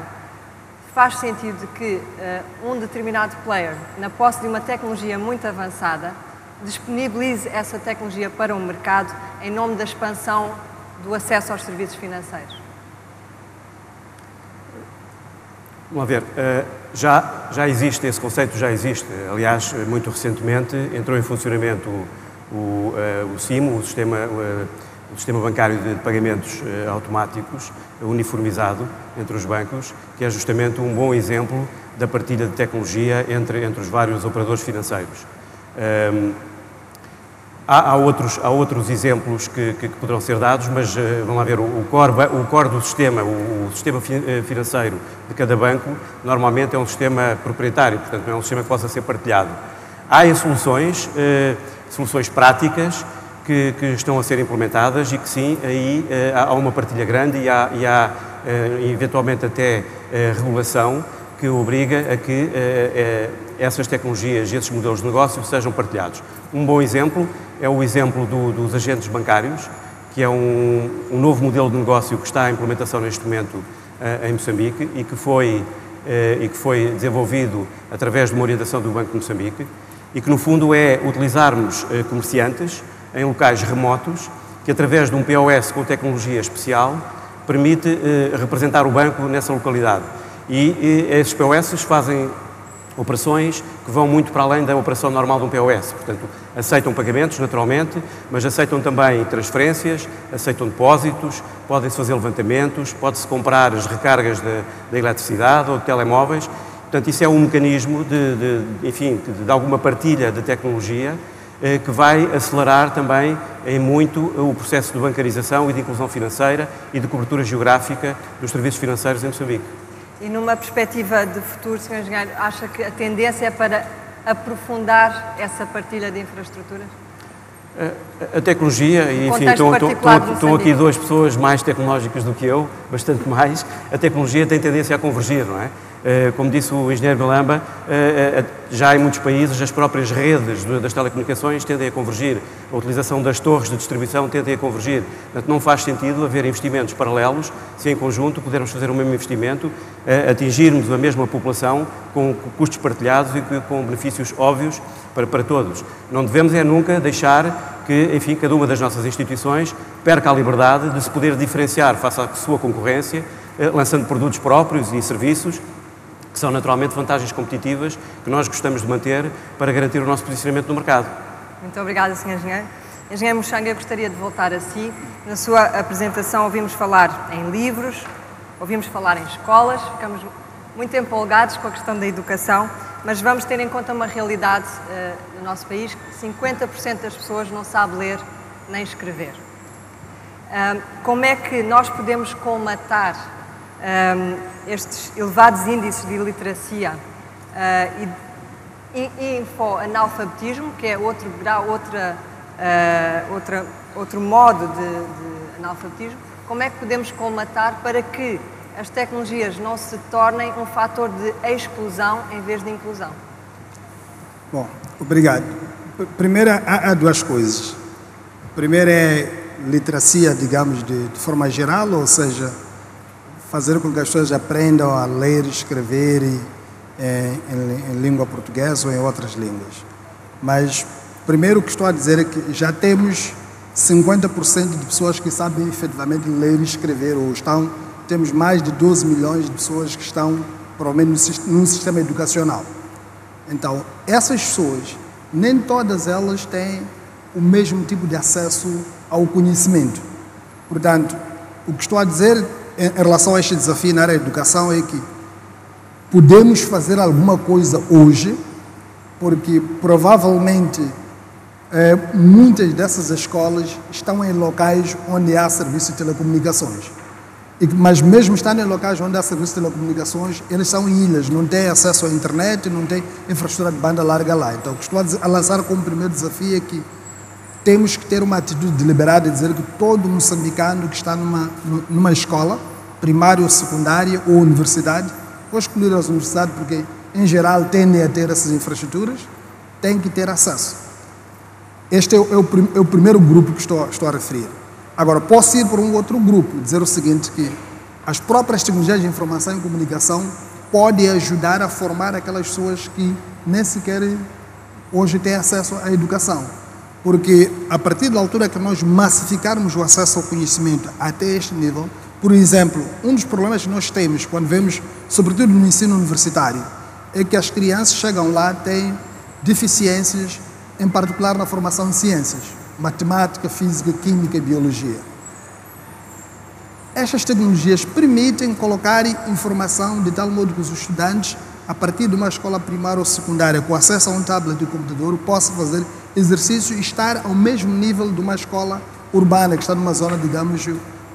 faz sentido que uh, um determinado player, na posse de uma tecnologia muito avançada, disponibilize essa tecnologia para o mercado em nome da expansão do acesso aos serviços financeiros? Vamos ver, já, já existe, esse conceito já existe. Aliás, muito recentemente entrou em funcionamento o, o, o S I M, o sistema, o sistema bancário de pagamentos automáticos, uniformizado entre os bancos, que é justamente um bom exemplo da partilha de tecnologia entre, entre os vários operadores financeiros. Um, há, há, outros, há outros exemplos que, que, que poderão ser dados, mas uh, vamos lá ver, o, o, core, o core do sistema, o, o sistema fi, financeiro de cada banco, normalmente é um sistema proprietário, portanto não é um sistema que possa ser partilhado. Há soluções, uh, soluções práticas que, que estão a ser implementadas e que sim, aí uh, há uma partilha grande e há, e há uh, eventualmente até uh, regulação que obriga a que uh, uh, essas tecnologias e esses modelos de negócio sejam partilhados. Um bom exemplo é o exemplo do, dos agentes bancários, que é um, um novo modelo de negócio que está em implementação neste momento uh, em Moçambique e que, foi, uh, e que foi desenvolvido através de uma orientação do Banco de Moçambique e que, no fundo, é utilizarmos uh, comerciantes em locais remotos que, através de um P O S com tecnologia especial, permite uh, representar o banco nessa localidade. E, e esses P O S fazem operações que vão muito para além da operação normal de um P O S. Portanto, aceitam pagamentos, naturalmente, mas aceitam também transferências, aceitam depósitos, podem-se fazer levantamentos, pode-se comprar as recargas da eletricidade ou de telemóveis. Portanto, isso é um mecanismo de, de, enfim, de, de alguma partilha de tecnologia eh, que vai acelerar também em muito o processo de bancarização e de inclusão financeira e de cobertura geográfica dos serviços financeiros em Moçambique. E numa perspectiva de futuro, senhor Engenheiro, acha que a tendência é para aprofundar essa partilha de infraestruturas? A, a tecnologia, e enfim, estão, estão, estão, estão aqui duas pessoas mais tecnológicas do que eu, bastante mais, a tecnologia tem tendência a convergir, não é? Como disse o engenheiro Galamba, já em muitos países as próprias redes das telecomunicações tendem a convergir, a utilização das torres de distribuição tendem a convergir. Portanto, não faz sentido haver investimentos paralelos se em conjunto pudermos fazer o mesmo investimento, atingirmos a mesma população com custos partilhados e com benefícios óbvios para, para todos. Não devemos é nunca deixar que, enfim, cada uma das nossas instituições perca a liberdade de se poder diferenciar face à sua concorrência, lançando produtos próprios e serviços que são naturalmente vantagens competitivas que nós gostamos de manter para garantir o nosso posicionamento no mercado. Muito obrigada, senhor Engenheiro. Engenheiro Muxanga, eu gostaria de voltar a si. Na sua apresentação ouvimos falar em livros, ouvimos falar em escolas, ficamos muito empolgados com a questão da educação, mas vamos ter em conta uma realidade uh, no nosso país, que cinquenta por cento das pessoas não sabe ler nem escrever. Um, como é que nós podemos colmatar um, estes elevados índices de iliteracia uh, e, e infoanalfabetismo, que é outro grau, outra, uh, outra, outro modo de, de analfabetismo? Como é que podemos colmatar para que as tecnologias não se tornem um fator de exclusão em vez de inclusão? Bom, obrigado. Primeiro, há, há duas coisas. Primeiro é literacia, digamos, de, de forma geral, ou seja, fazer com que as pessoas aprendam a ler, escrever e, é, em, em língua portuguesa ou em outras línguas. Mas, primeiro o que estou a dizer é que já temos cinquenta por cento de pessoas que sabem efetivamente ler e escrever, ou estão, temos mais de doze milhões de pessoas que estão, provavelmente, num sistema educacional. Então, essas pessoas, nem todas elas têm o mesmo tipo de acesso ao conhecimento. Portanto, o que estou a dizer em relação a este desafio na área da educação é que podemos fazer alguma coisa hoje, porque provavelmente eh, muitas dessas escolas estão em locais onde há serviço de telecomunicações. E, mas mesmo estando em locais onde há serviço de telecomunicações, eles são ilhas, não têm acesso à internet, não têm infraestrutura de banda larga lá. Então, o que estou a, dizer, a lançar como primeiro desafio é que temos que ter uma atitude deliberada e dizer que todo moçambicano que está numa, numa escola, primária ou secundária ou universidade, vou escolher as universidades porque, em geral, tendem a ter essas infraestruturas, tem que ter acesso. Este é o, é o, é o primeiro grupo que estou, estou a referir. Agora, posso ir para um outro grupo, dizer o seguinte, que as próprias tecnologias de informação e comunicação podem ajudar a formar aquelas pessoas que nem sequer hoje têm acesso à educação. Porque a partir da altura que nós massificarmos o acesso ao conhecimento até este nível, por exemplo, um dos problemas que nós temos quando vemos, sobretudo no ensino universitário, é que as crianças chegam lá têm deficiências, em particular na formação de ciências, matemática, física, química e biologia. Estas tecnologias permitem colocar informação de tal modo que os estudantes, a partir de uma escola primária ou secundária, com acesso a um tablet e computador, possam fazer exercício e estar ao mesmo nível de uma escola urbana, que está numa zona, digamos,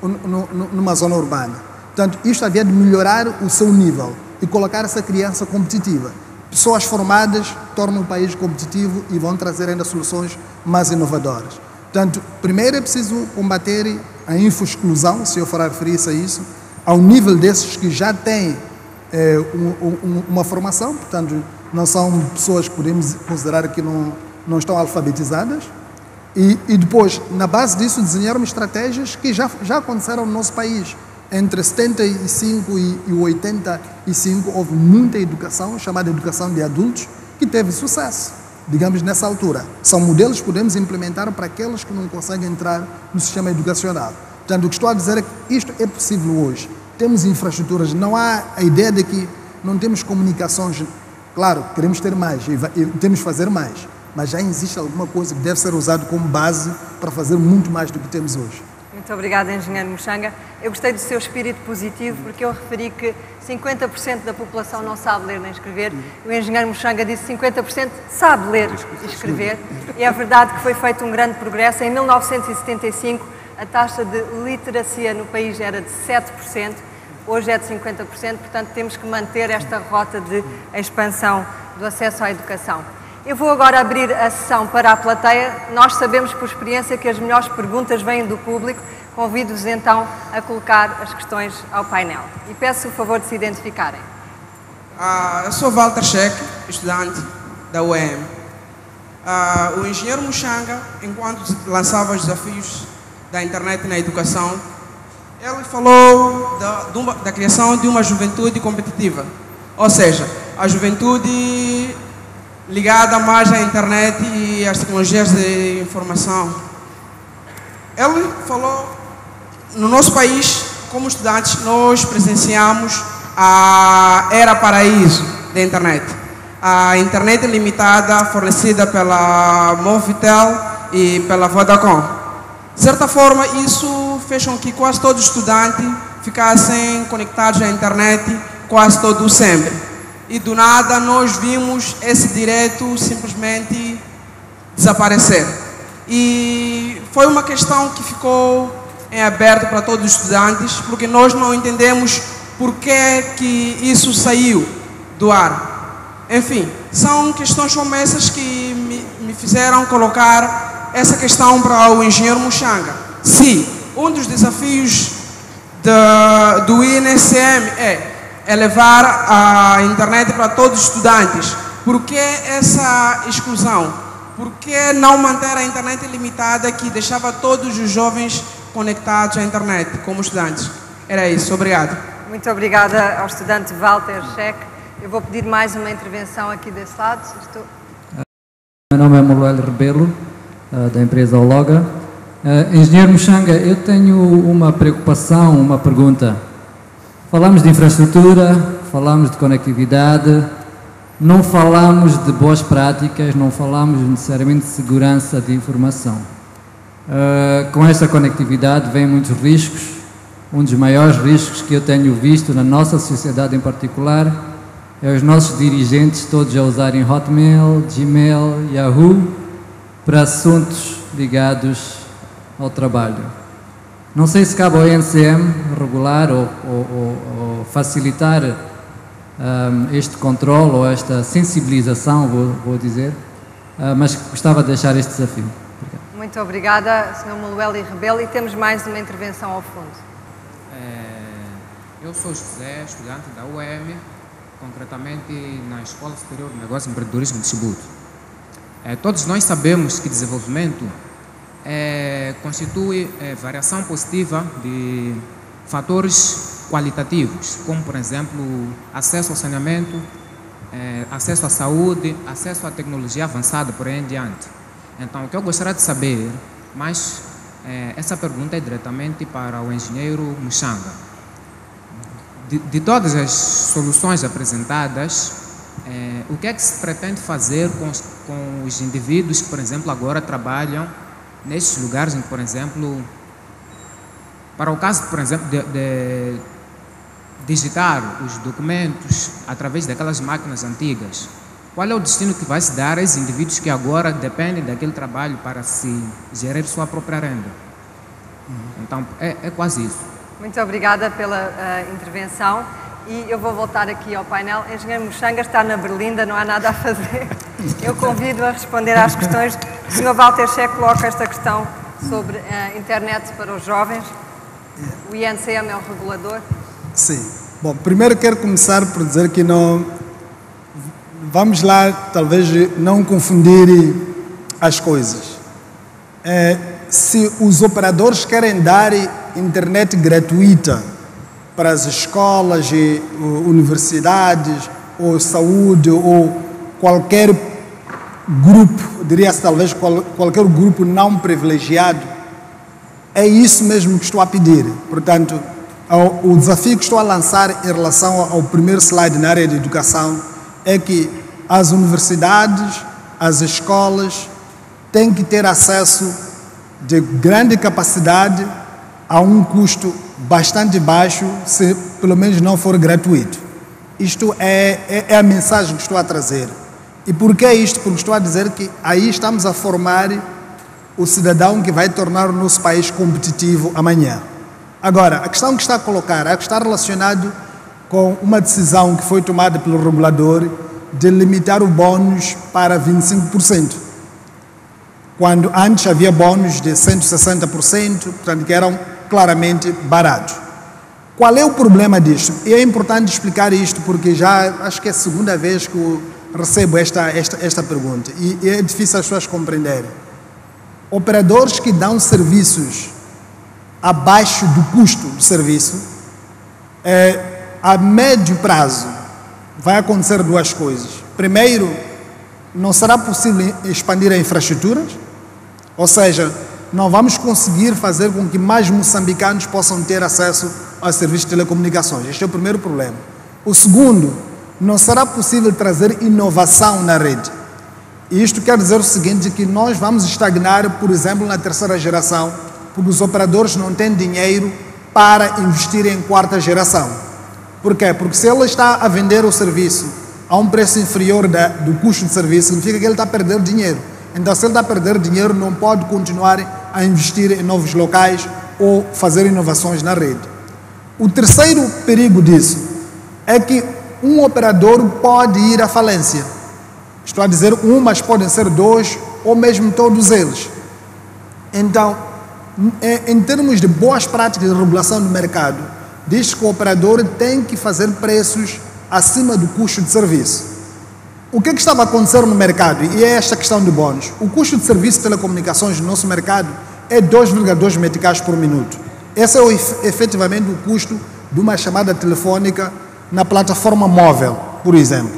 numa zona urbana. Portanto, isto havia de melhorar o seu nível e colocar essa criança competitiva. Pessoas formadas tornam o país competitivo e vão trazer ainda soluções mais inovadoras. Portanto, primeiro é preciso combater a infoexclusão, se eu for referir-se a isso, ao nível desses que já têm é, um, um, uma formação, portanto, não são pessoas que podemos considerar que não, não estão alfabetizadas, e, e depois, na base disso, desenharmos estratégias que já, já aconteceram no nosso país. Entre setenta e cinco e oitenta e cinco houve muita educação, chamada educação de adultos, que teve sucesso, digamos, nessa altura. São modelos que podemos implementar para aqueles que não conseguem entrar no sistema educacional. Portanto, o que estou a dizer é que isto é possível hoje. Temos infraestruturas, não há a ideia de que não temos comunicações. Claro, queremos ter mais e temos que fazer mais, mas já existe alguma coisa que deve ser usada como base para fazer muito mais do que temos hoje. Muito obrigada, engenheiro Muxanga. Eu gostei do seu espírito positivo, porque eu referi que cinquenta por cento da população não sabe ler nem escrever. O engenheiro Muxanga disse que cinquenta por cento sabe ler e escrever. E é verdade que foi feito um grande progresso. Em mil novecentos e setenta e cinco, a taxa de literacia no país era de sete por cento, hoje é de cinquenta por cento, portanto temos que manter esta rota de expansão do acesso à educação. Eu vou agora abrir a sessão para a plateia. Nós sabemos por experiência que as melhores perguntas vêm do público. Convido-vos então a colocar as questões ao painel. E peço o favor de se identificarem. Uh, eu sou Walter Sheck, estudante da U E M. Uh, o engenheiro Muxanga, enquanto lançava os desafios da internet na educação, ele falou da, de uma, da criação de uma juventude competitiva. Ou seja, a juventude ligada mais à internet e às tecnologias de informação. Ele falou, no nosso país, como estudantes, nós presenciamos a era paraíso da internet. A internet limitada fornecida pela Movitel e pela Vodacom. De certa forma, isso fez com que quase todo estudante ficassem conectados à internet quase todo sempre. E do nada nós vimos esse direito simplesmente desaparecer. E foi uma questão que ficou em aberto para todos os estudantes, porque nós não entendemos por que que isso saiu do ar. Enfim, são questões como essas que me, me fizeram colocar essa questão para o engenheiro Muxanga. Se um dos desafios da, do I N S M é, é levar a internet para todos os estudantes, por que essa exclusão? Por que não manter a internet limitada que deixava todos os jovens conectados à internet como estudantes? Era isso, obrigado. Muito obrigada ao estudante Walter Scheck. Eu vou pedir mais uma intervenção aqui desse lado. Estou... Meu nome é Manuel Rebelo, da empresa Ologa. Engenheiro Muxanga, eu tenho uma preocupação, uma pergunta. Falamos de infraestrutura, falamos de conectividade, não falamos de boas práticas, não falamos necessariamente de segurança de informação. Uh, com esta conectividade vêm muitos riscos. Um dos maiores riscos que eu tenho visto na nossa sociedade em particular é os nossos dirigentes todos a usarem Hotmail, Gmail, Yahoo para assuntos ligados ao trabalho. Não sei se cabe ao I N S M regular ou, ou, ou, ou facilitar um, este controle ou esta sensibilização, vou, vou dizer, uh, mas gostava de deixar este desafio. Obrigado. Muito obrigada, senhor Manuel e Rebelo, e temos mais uma intervenção ao fundo. É, eu sou José, estudante da U E M, concretamente na Escola Superior de Negócios e Empreendedorismo de Chibuto. É, todos nós sabemos que desenvolvimento É, constitui é, variação positiva de fatores qualitativos, como, por exemplo, acesso ao saneamento, é, acesso à saúde, acesso à tecnologia avançada, por aí em diante. Então, o que eu gostaria de saber, mas é, essa pergunta é diretamente para o engenheiro Muxanga. De, de todas as soluções apresentadas, é, o que é que se pretende fazer com os, com os indivíduos que, por exemplo, agora trabalham nestes lugares em que, por exemplo, para o caso, por exemplo, de, de digitar os documentos através daquelas máquinas antigas, qual é o destino que vai se dar a esses indivíduos que agora dependem daquele trabalho para se gerar sua própria renda? Então, é, é quase isso. Muito obrigada pela uh, intervenção. E eu vou voltar aqui ao painel. Engenheiro Muxanga está na berlinda, não há nada a fazer. Eu convido a responder às questões. O senhor Walter Scheck coloca esta questão sobre a internet para os jovens. O I N S M é o regulador. Sim. Bom, primeiro quero começar por dizer que não... Vamos lá, talvez, não confundir as coisas. É, se os operadores querem dar internet gratuita para as escolas e universidades, ou saúde, ou qualquer grupo, diria-se talvez qual, qualquer grupo não privilegiado, é isso mesmo que estou a pedir. Portanto, ao, o desafio que estou a lançar em relação ao primeiro slide na área de educação é que as universidades, as escolas têm que ter acesso de grande capacidade a um custo bastante baixo, se pelo menos não for gratuito. Isto é, é, é a mensagem que estou a trazer. E por que isto? Porque estou a dizer que aí estamos a formar o cidadão que vai tornar o nosso país competitivo amanhã. Agora, a questão que está a colocar é que está relacionado com uma decisão que foi tomada pelo regulador de limitar o bónus para vinte e cinco por cento. Quando antes havia bónus de cento e sessenta por cento, portanto, que eram claramente baratos. Qual é o problema disto? E é importante explicar isto, porque já acho que é a segunda vez que eu recebo esta, esta, esta pergunta, e é difícil as pessoas compreenderem. Operadores que dão serviços abaixo do custo do serviço, é, a médio prazo, vai acontecer duas coisas. Primeiro, não será possível expandir a infraestrutura, ou seja, não vamos conseguir fazer com que mais moçambicanos possam ter acesso aos serviços de telecomunicações. Este é o primeiro problema. O segundo, não será possível trazer inovação na rede. E isto quer dizer o seguinte, que nós vamos estagnar, por exemplo, na terceira geração, porque os operadores não têm dinheiro para investir em quarta geração. Por quê? Porque se ele está a vender o serviço a um preço inferior da, do custo de serviço, significa que ele está a perder dinheiro. Então, se ele está a perder dinheiro, não pode continuar a investir em novos locais ou fazer inovações na rede. O terceiro perigo disso é que um operador pode ir à falência. Estou a dizer um, mas podem ser dois ou mesmo todos eles. Então, em termos de boas práticas de regulação do mercado, diz que o operador tem que fazer preços acima do custo de serviço. O que, é que estava a acontecer no mercado? E é esta questão de bónus. O custo de serviço de telecomunicações no nosso mercado é dois vírgula dois meticais por minuto. Esse é o, efetivamente o custo de uma chamada telefônica na plataforma móvel, por exemplo.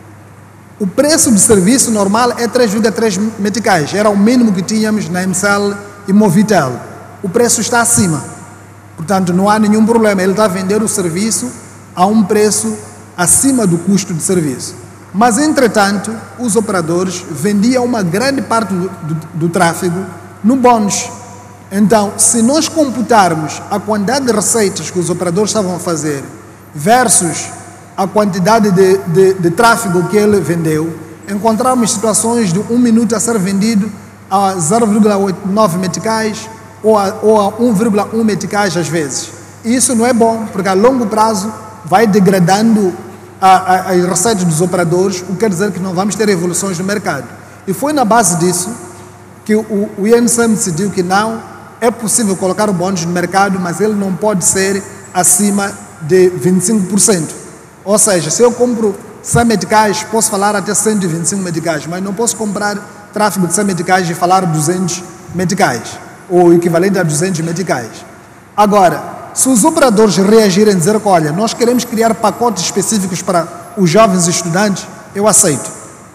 O preço de serviço normal é três vírgula três meticais. Era o mínimo que tínhamos na M C L e Movitel. O preço está acima. Portanto, não há nenhum problema. Ele está a vender o serviço a um preço acima do custo de serviço. Mas, entretanto, os operadores vendiam uma grande parte do, do, do tráfego no bónus. Então, se nós computarmos a quantidade de receitas que os operadores estavam a fazer versus a quantidade de, de, de tráfego que ele vendeu, encontramos situações de um minuto a ser vendido a zero vírgula oitenta e nove meticais ou a, ou a um vírgula um meticais às vezes. E isso não é bom, porque a longo prazo vai degradando a, a, as receitas dos operadores, o que quer dizer que não vamos ter evoluções no mercado. E foi na base disso que o, o I N S M decidiu que não é possível colocar o bónus no mercado, mas ele não pode ser acima de vinte e cinco por cento. Ou seja, se eu compro cem meticais, posso falar até cento e vinte e cinco meticais, mas não posso comprar tráfego de cem meticais e falar duzentos meticais, ou equivalente a duzentos meticais. Agora, se os operadores reagirem e dizer que, olha, nós queremos criar pacotes específicos para os jovens estudantes, eu aceito.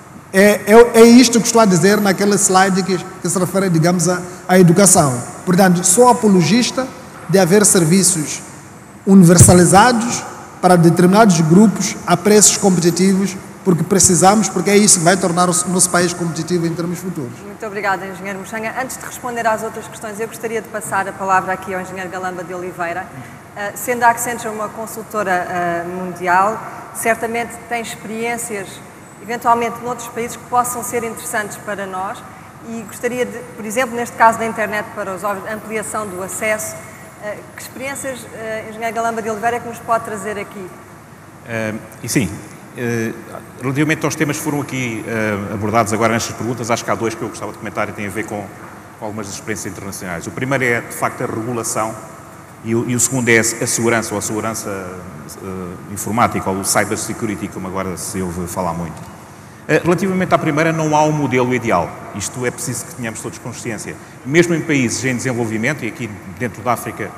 É, é, é isto que estou a dizer naquele slide que, que se refere, digamos, à, à educação. Portanto, sou apologista de haver serviços universalizados para determinados grupos a preços competitivos, porque precisamos, porque é isso que vai tornar o nosso país competitivo em termos futuros. Muito obrigada, engenheiro Muxanga. Antes de responder às outras questões, eu gostaria de passar a palavra aqui ao engenheiro Galamba de Oliveira. Uh, sendo a Accenture uma consultora uh, mundial, certamente tem experiências, eventualmente, noutros países que possam ser interessantes para nós, e gostaria de, por exemplo, neste caso da internet para os jovens, ampliação do acesso. Uh, que experiências, uh, engenheiro Galamba de Oliveira, é que nos pode trazer aqui? Uh, e sim, uh, relativamente aos temas que foram aqui uh, abordados agora nestas perguntas, acho que há dois que eu gostava de comentar e têm a ver com, com algumas das experiências internacionais. O primeiro é, de facto, a regulação e o, e o segundo é a segurança, ou a segurança uh, informática, ou o cyber security, como agora se ouve falar muito. Relativamente à primeira, não há um modelo ideal. Isto é preciso que tenhamos todos consciência. Mesmo em países em desenvolvimento, e aqui dentro da África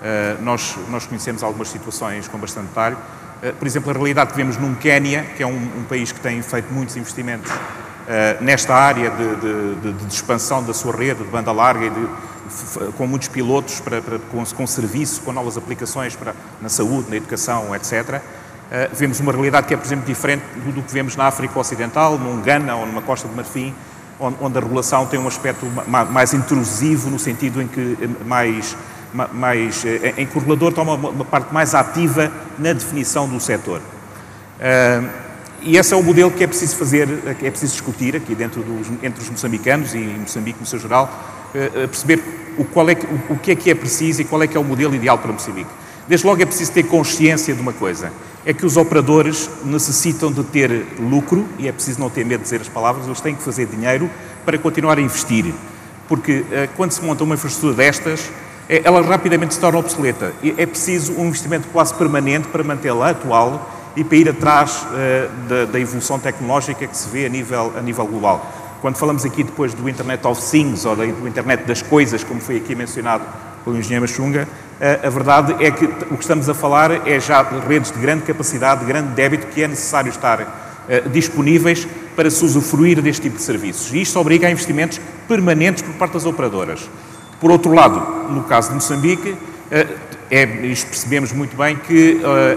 nós, nós conhecemos algumas situações com bastante detalhe. Por exemplo, a realidade que vemos num Quénia, que é um, um país que tem feito muitos investimentos nesta área de, de, de, de expansão da sua rede de banda larga, e de, com muitos pilotos, para, para, com, com serviço, com novas aplicações para, na saúde, na educação, etcétera. Uh, vemos uma realidade que é, por exemplo, diferente do, do que vemos na África Ocidental, num Ghana ou numa Costa de Marfim, onde, onde a regulação tem um aspecto ma, mais intrusivo, no sentido em que mais, ma, mais em que o regulador toma uma, uma parte mais ativa na definição do setor. Uh, e esse é o modelo que é preciso fazer, que é preciso discutir aqui dentro dos, entre os moçambicanos e Moçambique no seu geral, uh, perceber o, qual é que, o, o que é que é preciso e qual é que é o modelo ideal para Moçambique. Desde logo é preciso ter consciência de uma coisa, é que os operadores necessitam de ter lucro, e é preciso não ter medo de dizer as palavras, eles têm que fazer dinheiro para continuar a investir, porque quando se monta uma infraestrutura destas, ela rapidamente se torna obsoleta. É preciso um investimento quase permanente para mantê-la atual e para ir atrás da, da evolução tecnológica que se vê a nível, a nível global. Quando falamos aqui depois do Internet of Things, ou do Internet das Coisas, como foi aqui mencionado pelo engenheiro Muxanga, a verdade é que o que estamos a falar é já de redes de grande capacidade, de grande débito, que é necessário estar uh, disponíveis para se usufruir deste tipo de serviços. E isto obriga a investimentos permanentes por parte das operadoras. Por outro lado, no caso de Moçambique, uh, é, percebemos muito bem que, uh,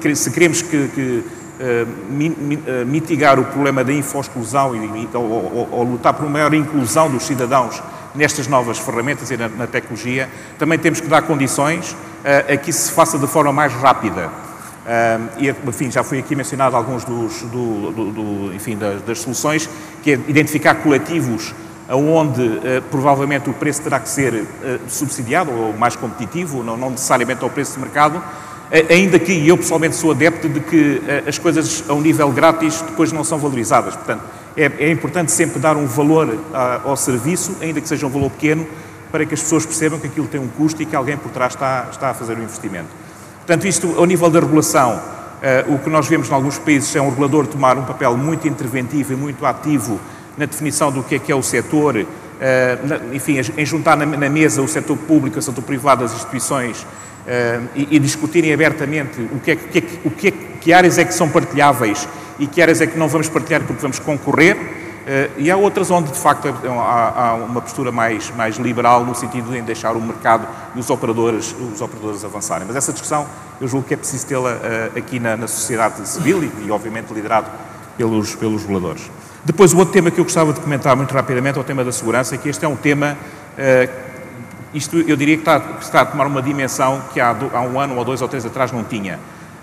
se queremos que, que uh, mi, mi, uh, mitigar o problema da info-exclusão e, ou, ou, ou lutar por uma maior inclusão dos cidadãos nestas novas ferramentas e na, na tecnologia, também temos que dar condições uh, a que isso se faça de forma mais rápida. Uh, e, enfim, já foi aqui mencionado alguns dos, do, do, do, enfim, das, das soluções, que é identificar coletivos onde uh, provavelmente o preço terá que ser uh, subsidiado ou mais competitivo, não, não necessariamente ao preço de mercado, uh, ainda que eu pessoalmente sou adepto de que uh, as coisas a um nível grátis depois não são valorizadas. Portanto, é, é importante sempre dar um valor uh, ao serviço, ainda que seja um valor pequeno, para que as pessoas percebam que aquilo tem um custo e que alguém por trás está, está a fazer o investimento. Portanto, isto, ao nível da regulação, uh, o que nós vemos em alguns países é um regulador tomar um papel muito interventivo e muito ativo na definição do que é que é o setor, uh, na, enfim, em juntar na, na mesa o setor público, o setor privado, as instituições, uh, e, e discutirem abertamente o que, é, que, o que, é, que áreas é que são partilháveis e que áreas é que não vamos partilhar porque vamos concorrer, uh, e há outras onde, de facto, há, há uma postura mais, mais liberal no sentido de deixar o mercado e os operadores, os operadores avançarem. Mas essa discussão, eu julgo que é preciso tê-la uh, aqui na, na sociedade civil e, e, obviamente, liderado pelos, pelos reguladores. Depois, o outro tema que eu gostava de comentar muito rapidamente é o tema da segurança, que este é um tema, uh, isto eu diria que está, que está a tomar uma dimensão que há, há um ano ou dois ou três atrás não tinha.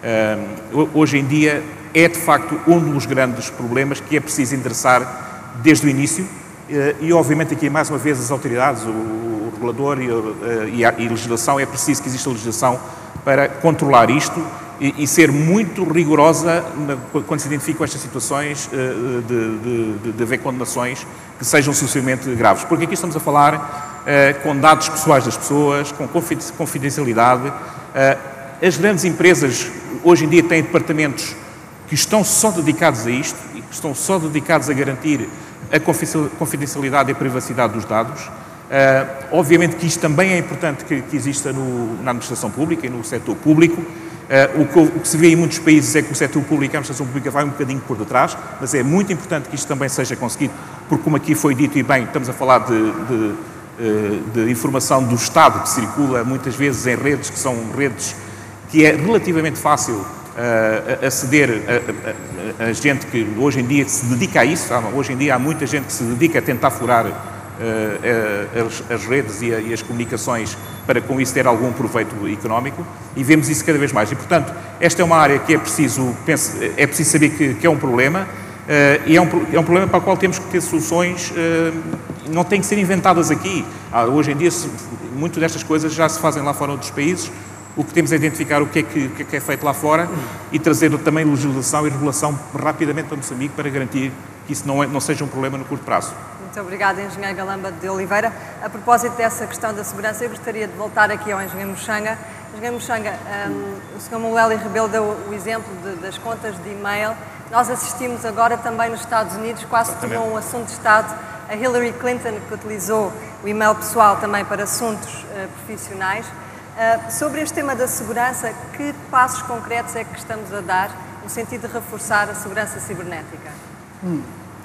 Uh, hoje em dia é, de facto, um dos grandes problemas que é preciso endereçar desde o início uh, e, obviamente, aqui, mais uma vez, as autoridades, o, o regulador e, uh, e, a, e a legislação, é preciso que exista legislação para controlar isto e, e ser muito rigorosa na, quando se identificam estas situações uh, de, de, de haver condenações que sejam suficientemente graves. Porque aqui estamos a falar uh, com dados pessoais das pessoas, com confidencialidade. Uh, as grandes empresas hoje em dia têm departamentos que estão só dedicados a isto e que estão só dedicados a garantir a confidencialidade e a privacidade dos dados. Uh, obviamente que isto também é importante que, que exista no, na administração pública e no setor público. Uh, o, que, o que se vê em muitos países é que o setor público e a administração pública vai um bocadinho por detrás, mas é muito importante que isto também seja conseguido, porque, como aqui foi dito e bem, estamos a falar de, de, de informação do Estado que circula muitas vezes em redes que são redes que é relativamente fácil uh, aceder a, a, a gente que hoje em dia se dedica a isso. Hoje em dia há muita gente que se dedica a tentar furar Uh, as, as redes e, a, e as comunicações para com isso ter algum proveito económico, e vemos isso cada vez mais. E, portanto, esta é uma área que é preciso, penso, é preciso saber que, que é um problema, uh, e é um, é um problema para o qual temos que ter soluções, uh, não têm que ser inventadas aqui. Ah, hoje em dia, muitas destas coisas já se fazem lá fora outros países. O que temos é identificar o que é que, que é, que é feito lá fora e trazer também legislação e regulação rapidamente para Moçambique para garantir que isso não, é, não seja um problema no curto prazo. Muito obrigada, Engenheiro Galamba de Oliveira. A propósito dessa questão da segurança, eu gostaria de voltar aqui ao Engenheiro Muxanga. Engenheiro Muxanga, um, o senhor Muleli Rebelo deu o exemplo de, das contas de e-mail. Nós assistimos agora também nos Estados Unidos, quase tornou um assunto de Estado, a Hillary Clinton, que utilizou o e-mail pessoal também para assuntos uh, profissionais. Uh, sobre este tema da segurança, que passos concretos é que estamos a dar no sentido de reforçar a segurança cibernética? Hum.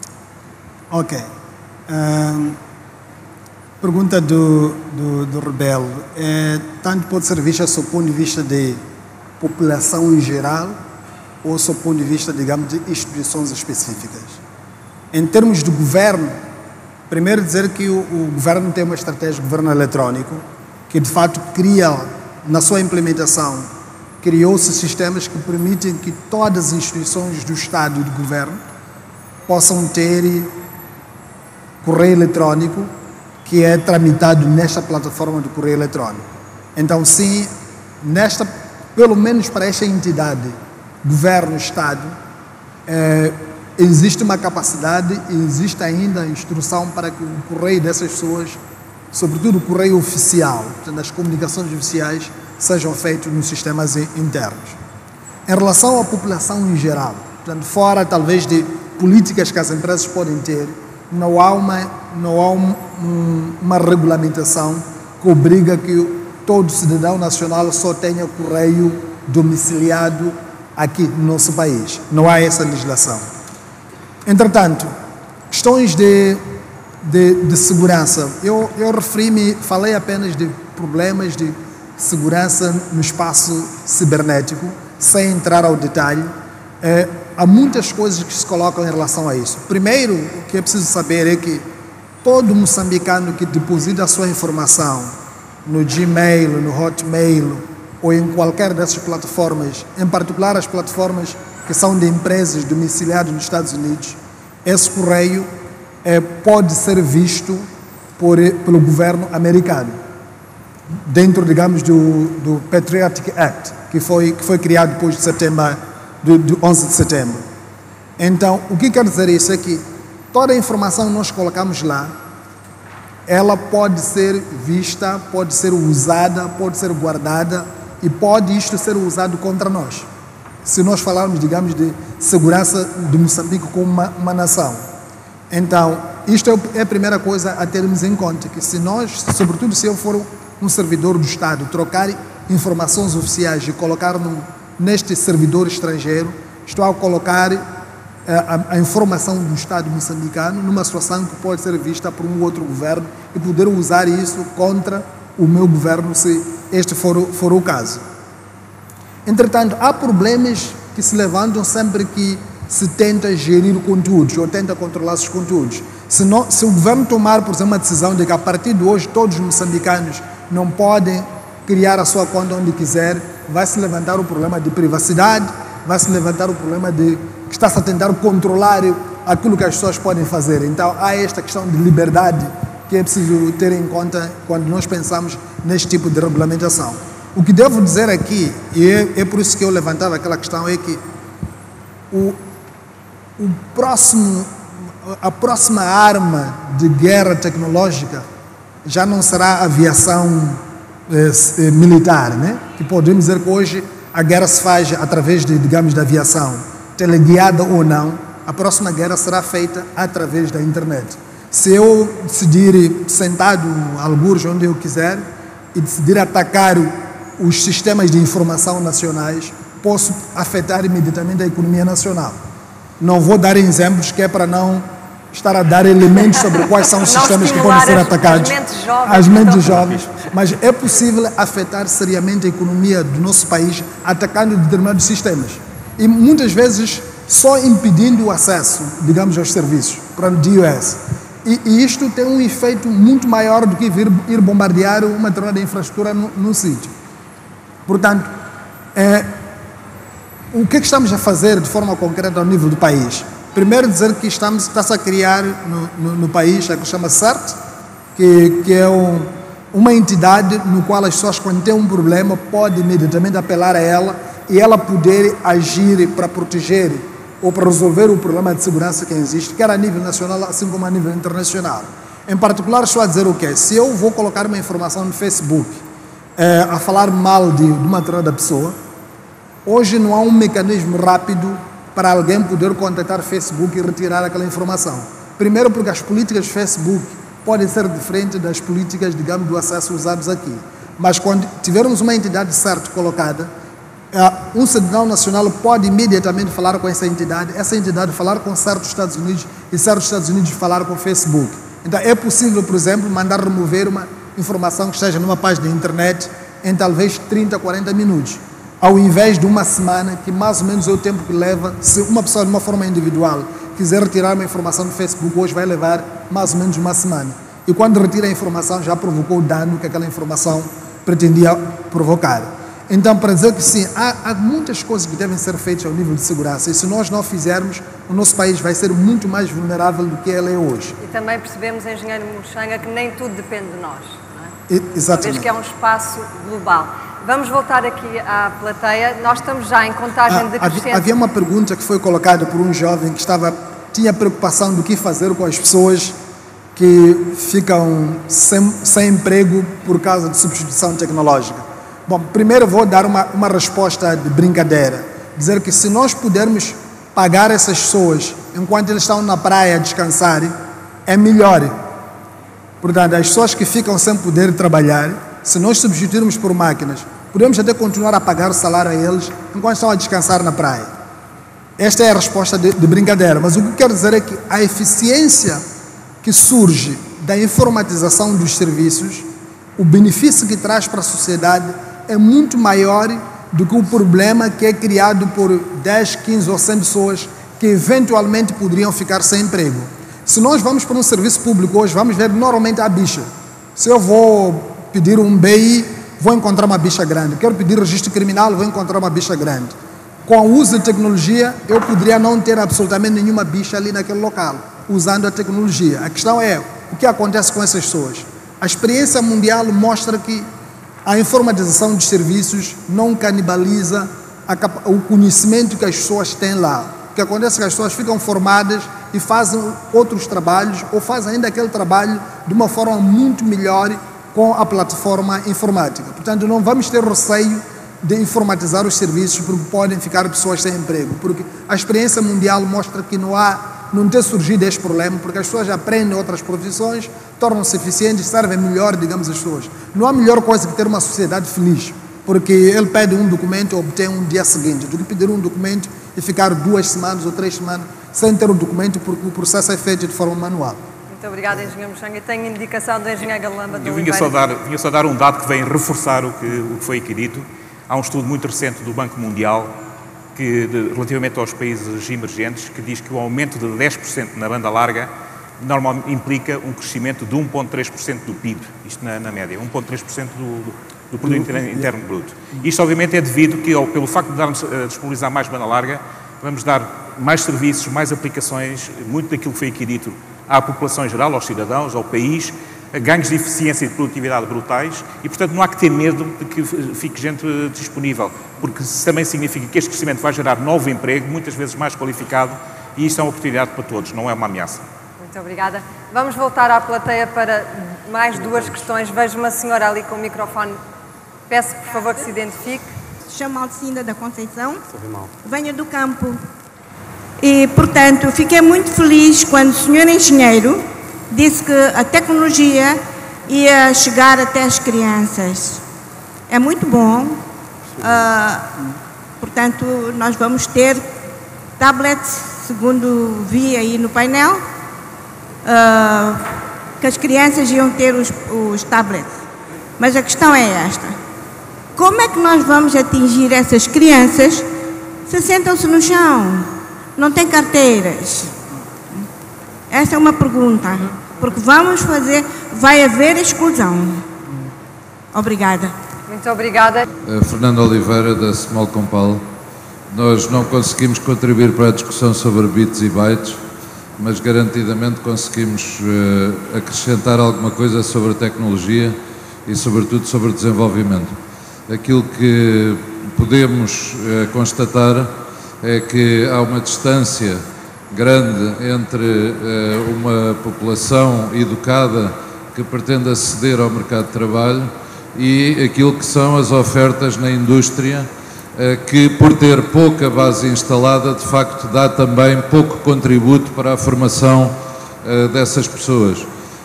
Ok. Uh, pergunta do, do, do Rebelo. É, tanto pode ser vista sob o ponto de vista de população em geral ou sob o ponto de vista, digamos, de instituições específicas. Em termos de governo, primeiro dizer que o, o governo tem uma estratégia de governo eletrónico que, de fato, cria, na sua implementação, criou-se sistemas que permitem que todas as instituições do Estado e do governo possam ter correio eletrônico que é tramitado nesta plataforma de correio eletrônico. Então, sim, nesta, pelo menos para esta entidade, governo, Estado, eh, existe uma capacidade e existe ainda a instrução para que o correio dessas pessoas, sobretudo o correio oficial, portanto, as comunicações oficiais, sejam feitas nos sistemas internos. Em relação à população em geral, portanto, fora talvez de políticas que as empresas podem ter, não há uma, não há um, um, uma regulamentação que obriga que todo cidadão nacional só tenha correio domiciliado aqui no nosso país. Não há essa legislação. Entretanto, questões de, de, de segurança. Eu, eu referi-me, falei apenas de problemas de segurança no espaço cibernético, sem entrar ao detalhe, é, há muitas coisas que se colocam em relação a isso. Primeiro, o que é preciso saber é que todo moçambicano que deposita a sua informação no Gmail, no Hotmail ou em qualquer dessas plataformas, em particular as plataformas que são de empresas domiciliadas nos Estados Unidos, esse correio é, pode ser visto por, pelo governo americano, dentro, digamos, do, do Patriotic Act, que foi, que foi criado depois de setembro, do, do onze de setembro. Então, o que quer dizer isso é que toda a informação que nós colocamos lá, ela pode ser vista, pode ser usada, pode ser guardada e pode isto ser usado contra nós. Se nós falarmos, digamos, de segurança de Moçambique como uma, uma nação. Então, isto é a primeira coisa a termos em conta, que se nós, sobretudo se eu for um servidor do Estado, trocar informações oficiais e colocar num, neste servidor estrangeiro, estou a colocar a, a informação do Estado moçambicano numa situação que pode ser vista por um outro governo e poder usar isso contra o meu governo, se este for, for o caso. Entretanto, há problemas que se levantam sempre que se tenta gerir conteúdos ou tenta controlar esses conteúdos. Se, não, se o governo tomar, por exemplo, uma decisão de que a partir de hoje todos os moçambicanos não podem criar a sua conta onde quiser, vai se levantar o problema de privacidade, vai se levantar o problema de que está-se a tentar controlar aquilo que as pessoas podem fazer. Então, há esta questão de liberdade que é preciso ter em conta quando nós pensamos neste tipo de regulamentação. O que devo dizer aqui, e é, é por isso que eu levantava aquela questão, é que o, o próximo, a próxima arma de guerra tecnológica já não será a aviação eh, militar, né? Que podemos dizer que hoje a guerra se faz através de, digamos, da aviação, teleguiada ou não. A próxima guerra será feita através da internet. Se eu decidir, sentado algures onde eu quiser, e decidir atacar os sistemas de informação nacionais, posso afetar imediatamente a economia nacional. Não vou dar exemplos que é para não estar a dar elementos sobre quais são os sistemas que podem ser atacados. As mentes jovens. As mentes jovens. Mas é possível afetar seriamente a economia do nosso país atacando determinados sistemas. E muitas vezes só impedindo o acesso, digamos, aos serviços, para o D U S. E, e isto tem um efeito muito maior do que vir, ir bombardear uma determinada infraestrutura no, no sítio. Portanto, é, o que é que estamos a fazer de forma concreta ao nível do país? Primeiro, dizer que estamos, está-se a criar no, no, no país a que se chama CERT, que, que é um, uma entidade no qual as pessoas, quando têm um problema, podem imediatamente apelar a ela e ela poder agir para proteger ou para resolver o problema de segurança que existe, quer a nível nacional, assim como a nível internacional. Em particular, estou a dizer o quê? Se eu vou colocar uma informação no Facebook é, a falar mal de, de uma determinada pessoa, hoje não há um mecanismo rápido para alguém poder contactar o Facebook e retirar aquela informação. Primeiro porque as políticas do Facebook podem ser diferentes das políticas, digamos, do acesso usados aqui. Mas quando tivermos uma entidade certa colocada, um cidadão nacional pode imediatamente falar com essa entidade, essa entidade falar com certos Estados Unidos e certos Estados Unidos falar com o Facebook. Então é possível, por exemplo, mandar remover uma informação que esteja numa página de internet em talvez trinta, quarenta minutos, ao invés de uma semana, que mais ou menos é o tempo que leva, se uma pessoa de uma forma individual quiser retirar uma informação do Facebook, hoje vai levar mais ou menos uma semana. E quando retira a informação, já provocou o dano que aquela informação pretendia provocar. Então, para dizer que sim, há, há muitas coisas que devem ser feitas ao nível de segurança, e se nós não fizermos, o nosso país vai ser muito mais vulnerável do que ele é hoje. E também percebemos, engenheiro Muxanga, que nem tudo depende de nós, não é? E, exatamente. Desde que é um espaço global. Vamos voltar aqui à plateia. Nós estamos já em contagem ah, decrescente. Havia uma pergunta que foi colocada por um jovem que estava, tinha preocupação do que fazer com as pessoas que ficam sem, sem emprego por causa de substituição tecnológica. Bom, primeiro vou dar uma, uma resposta de brincadeira. Dizer que se nós pudermos pagar essas pessoas enquanto eles estão na praia a descansar, é melhor. Portanto, as pessoas que ficam sem poder trabalhar, se nós substituirmos por máquinas, podemos até continuar a pagar o salário a eles enquanto estão a descansar na praia. Esta é a resposta de, de brincadeira. Mas o que quero dizer é que a eficiência que surge da informatização dos serviços, o benefício que traz para a sociedade é muito maior do que o problema que é criado por dez, quinze ou cem pessoas que eventualmente poderiam ficar sem emprego. Se nós vamos para um serviço público hoje, vamos ver normalmente a bicha. Se eu vou pedir um B I, vou encontrar uma bicha grande. Quero pedir registro criminal, vou encontrar uma bicha grande. Com o uso de tecnologia, eu poderia não ter absolutamente nenhuma bicha ali naquele local, usando a tecnologia. A questão é, o que acontece com essas pessoas? A experiência mundial mostra que a informatização dos serviços não canibaliza a, o conhecimento que as pessoas têm lá. O que acontece é que as pessoas ficam formadas e fazem outros trabalhos, ou fazem ainda aquele trabalho de uma forma muito melhor com a plataforma informática. Portanto, não vamos ter receio de informatizar os serviços, porque podem ficar pessoas sem emprego, porque a experiência mundial mostra que não há, não tem surgido este problema, porque as pessoas aprendem outras profissões, tornam-se eficientes, servem melhor, digamos, as pessoas. Não há melhor coisa que ter uma sociedade feliz, porque ele pede um documento e obtém um dia seguinte, do que pedir um documento e ficar duas semanas ou três semanas sem ter o documento, porque o processo é feito de forma manual. Muito obrigada, engenheiro Muxanga. Tenho indicação do engenheiro Galamba. Eu vinha só, dar, vinha só dar um dado que vem reforçar o que, o que foi aqui dito. Há um estudo muito recente do Banco Mundial, que, de, relativamente aos países emergentes, que diz que o aumento de dez por cento na banda larga normalmente implica um crescimento de um vírgula três por cento do P I B, isto na, na média, um vírgula três por cento do, do, do Produto Interno, Interno Bruto. Isto, obviamente, é devido que, ao, pelo facto de darmos a disponibilizar mais banda larga, vamos dar mais serviços, mais aplicações, muito daquilo que foi aqui dito, à população em geral, aos cidadãos, ao país, ganhos de eficiência e de produtividade brutais e, portanto, não há que ter medo de que fique gente disponível, porque isso também significa que este crescimento vai gerar novo emprego, muitas vezes mais qualificado, e isto é uma oportunidade para todos, não é uma ameaça. Muito obrigada. Vamos voltar à plateia para mais duas questões. Vejo uma senhora ali com o microfone. Peço, por favor, que se identifique. Chamo Alcinda da Conceição, venho do campo e, portanto, fiquei muito feliz quando o senhor engenheiro disse que a tecnologia ia chegar até as crianças. É muito bom. Uh, portanto, nós vamos ter tablets, segundo vi aí no painel, uh, que as crianças iam ter os, os tablets. Mas a questão é esta. Como é que nós vamos atingir essas crianças se sentam-se no chão? Não têm carteiras? Essa é uma pergunta, porque vamos fazer, vai haver exclusão. Obrigada. Muito obrigada. Fernando Oliveira, da Small Compal. Nós não conseguimos contribuir para a discussão sobre bits e bytes, mas garantidamente conseguimos uh, acrescentar alguma coisa sobre a tecnologia e, sobretudo, sobre o desenvolvimento. Aquilo que podemos uh, constatar é que há uma distância grande entre uh, uma população educada que pretende aceder ao mercado de trabalho e aquilo que são as ofertas na indústria, uh, que por ter pouca base instalada, de facto dá também pouco contributo para a formação uh, dessas pessoas.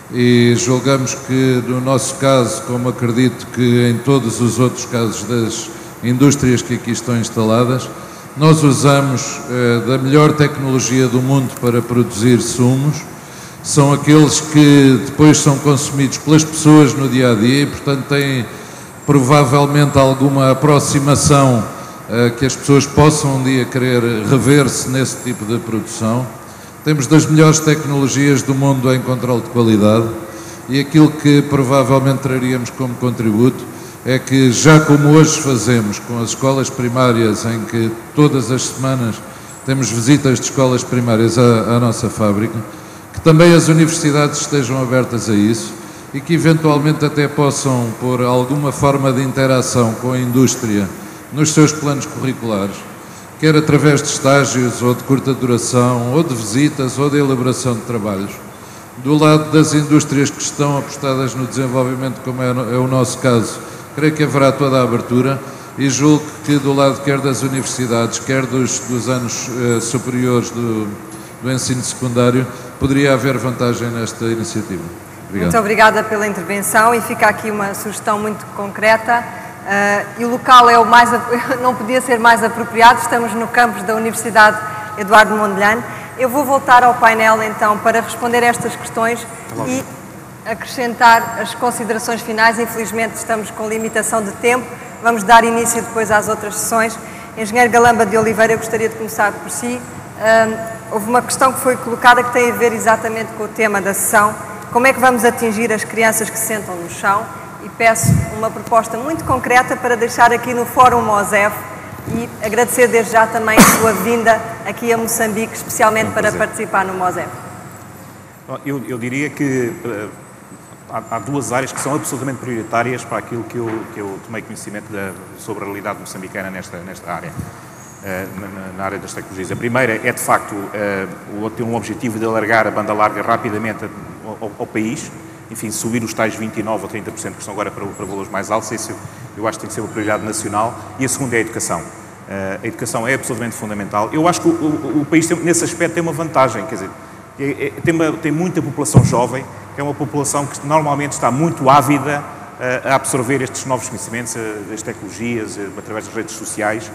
E julgamos que, no nosso caso, como acredito que em todos os outros casos das indústrias que aqui estão instaladas, nós usamos eh, da melhor tecnologia do mundo para produzir sumos. São aqueles que depois são consumidos pelas pessoas no dia-a-dia e, portanto, têm provavelmente alguma aproximação eh, que as pessoas possam um dia querer rever-se nesse tipo de produção. Temos das melhores tecnologias do mundo em controle de qualidade e aquilo que provavelmente traríamos como contributo é que, já como hoje fazemos com as escolas primárias, em que todas as semanas temos visitas de escolas primárias à, à nossa fábrica, que também as universidades estejam abertas a isso e que eventualmente até possam pôr alguma forma de interação com a indústria nos seus planos curriculares, quer através de estágios, ou de curta duração, ou de visitas, ou de elaboração de trabalhos. Do lado das indústrias que estão apostadas no desenvolvimento, como é o nosso caso, creio que haverá toda a abertura e julgo que do lado quer das universidades, quer dos, dos anos eh, superiores do, do ensino secundário, poderia haver vantagem nesta iniciativa. Obrigado. Muito obrigada pela intervenção e fica aqui uma sugestão muito concreta. Uh, e o local é o mais, não podia ser mais apropriado, estamos no campus da Universidade Eduardo Mondlane. Eu vou voltar ao painel então para responder a estas questões e acrescentar as considerações finais. Infelizmente estamos com limitação de tempo, Vamos dar início depois às outras sessões. Engenheiro Galamba de Oliveira, eu gostaria de começar por si. Um, houve uma questão que foi colocada que tem a ver exatamente com o tema da sessão. Como é que vamos atingir as crianças que se sentam no chão? E peço uma proposta muito concreta para deixar aqui no Fórum Mosef e agradecer desde já também a sua vinda aqui a Moçambique, especialmente para participar no Mosef. Eu, eu diria que uh, há, há duas áreas que são absolutamente prioritárias para aquilo que eu, que eu tomei conhecimento da, sobre a realidade moçambicana nesta, nesta área. Na, na área das tecnologias. A primeira é, de facto, uh, ter um objetivo de alargar a banda larga rapidamente ao, ao país, enfim, subir os tais vinte e nove ou trinta por cento que estão agora para, para valores mais altos. Isso eu, eu acho que tem que ser uma prioridade nacional. E a segunda é a educação. Uh, a educação é absolutamente fundamental. Eu acho que o, o, o país, tem, nesse aspecto, tem uma vantagem, quer dizer, é, é, tem, uma, tem muita população jovem, que é uma população que normalmente está muito ávida uh, a absorver estes novos conhecimentos, uh, as tecnologias, uh, através das redes sociais.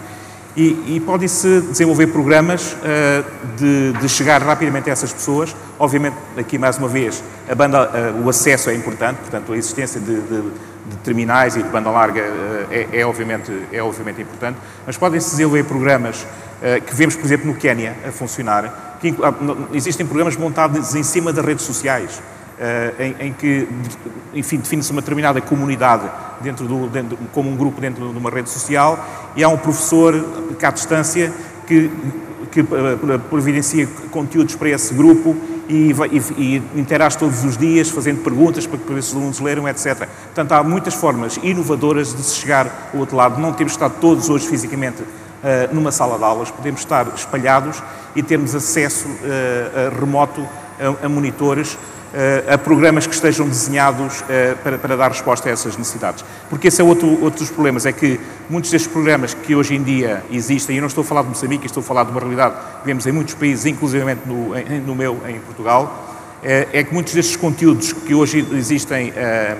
E, e podem-se desenvolver programas uh, de, de chegar rapidamente a essas pessoas. Obviamente, aqui mais uma vez, a banda, uh, o acesso é importante, portanto a existência de, de, de terminais e de banda larga uh, é, é, obviamente, é obviamente importante, mas podem-se desenvolver programas uh, que vemos, por exemplo, no Quénia a funcionar, que uh, existem programas montados em cima das redes sociais, Uh, em, em que, enfim, define-se uma determinada comunidade dentro do, dentro, como um grupo dentro de uma rede social, e há um professor cá à distância que, que uh, providencia conteúdos para esse grupo e, e, e interage todos os dias fazendo perguntas para que esses alunos leram, etcétera. Portanto, há muitas formas inovadoras de se chegar ao outro lado. Não temos estado todos hoje fisicamente uh, numa sala de aulas, podemos estar espalhados e termos acesso uh, uh, remoto a, a monitores, a programas que estejam desenhados para, para dar resposta a essas necessidades. Porque esse é outro, outro dos problemas, é que muitos destes programas que hoje em dia existem, e eu não estou a falar de Moçambique, estou a falar de uma realidade que vemos em muitos países, inclusivamente no, no meu, em Portugal, é, é que muitos destes conteúdos que hoje existem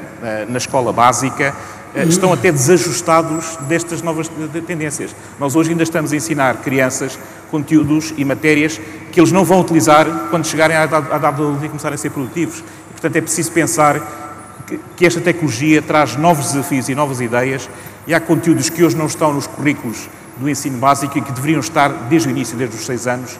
na escola básica estão até desajustados destas novas tendências. Nós hoje ainda estamos a ensinar crianças conteúdos e matérias que eles não vão utilizar quando chegarem à idade adulta e começarem a ser produtivos. E, portanto, é preciso pensar que, que esta tecnologia traz novos desafios e novas ideias, e há conteúdos que hoje não estão nos currículos do ensino básico e que deveriam estar desde o início, desde os seis anos,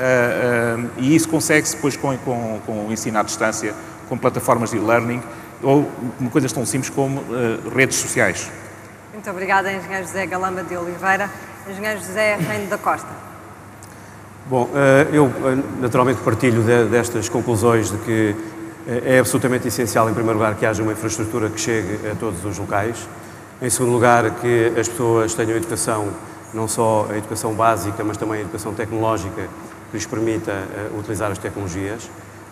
uh, uh, e isso consegue-se depois com, com, com o ensino à distância, com plataformas de e-learning, ou coisas tão simples como uh, redes sociais. Muito obrigada, Engenheiro José Galamba de Oliveira. Engenheiro José Reino da Costa. Bom, eu naturalmente partilho destas conclusões de que é absolutamente essencial, em primeiro lugar, que haja uma infraestrutura que chegue a todos os locais. Em segundo lugar, que as pessoas tenham educação, não só a educação básica, mas também a educação tecnológica, que lhes permita utilizar as tecnologias.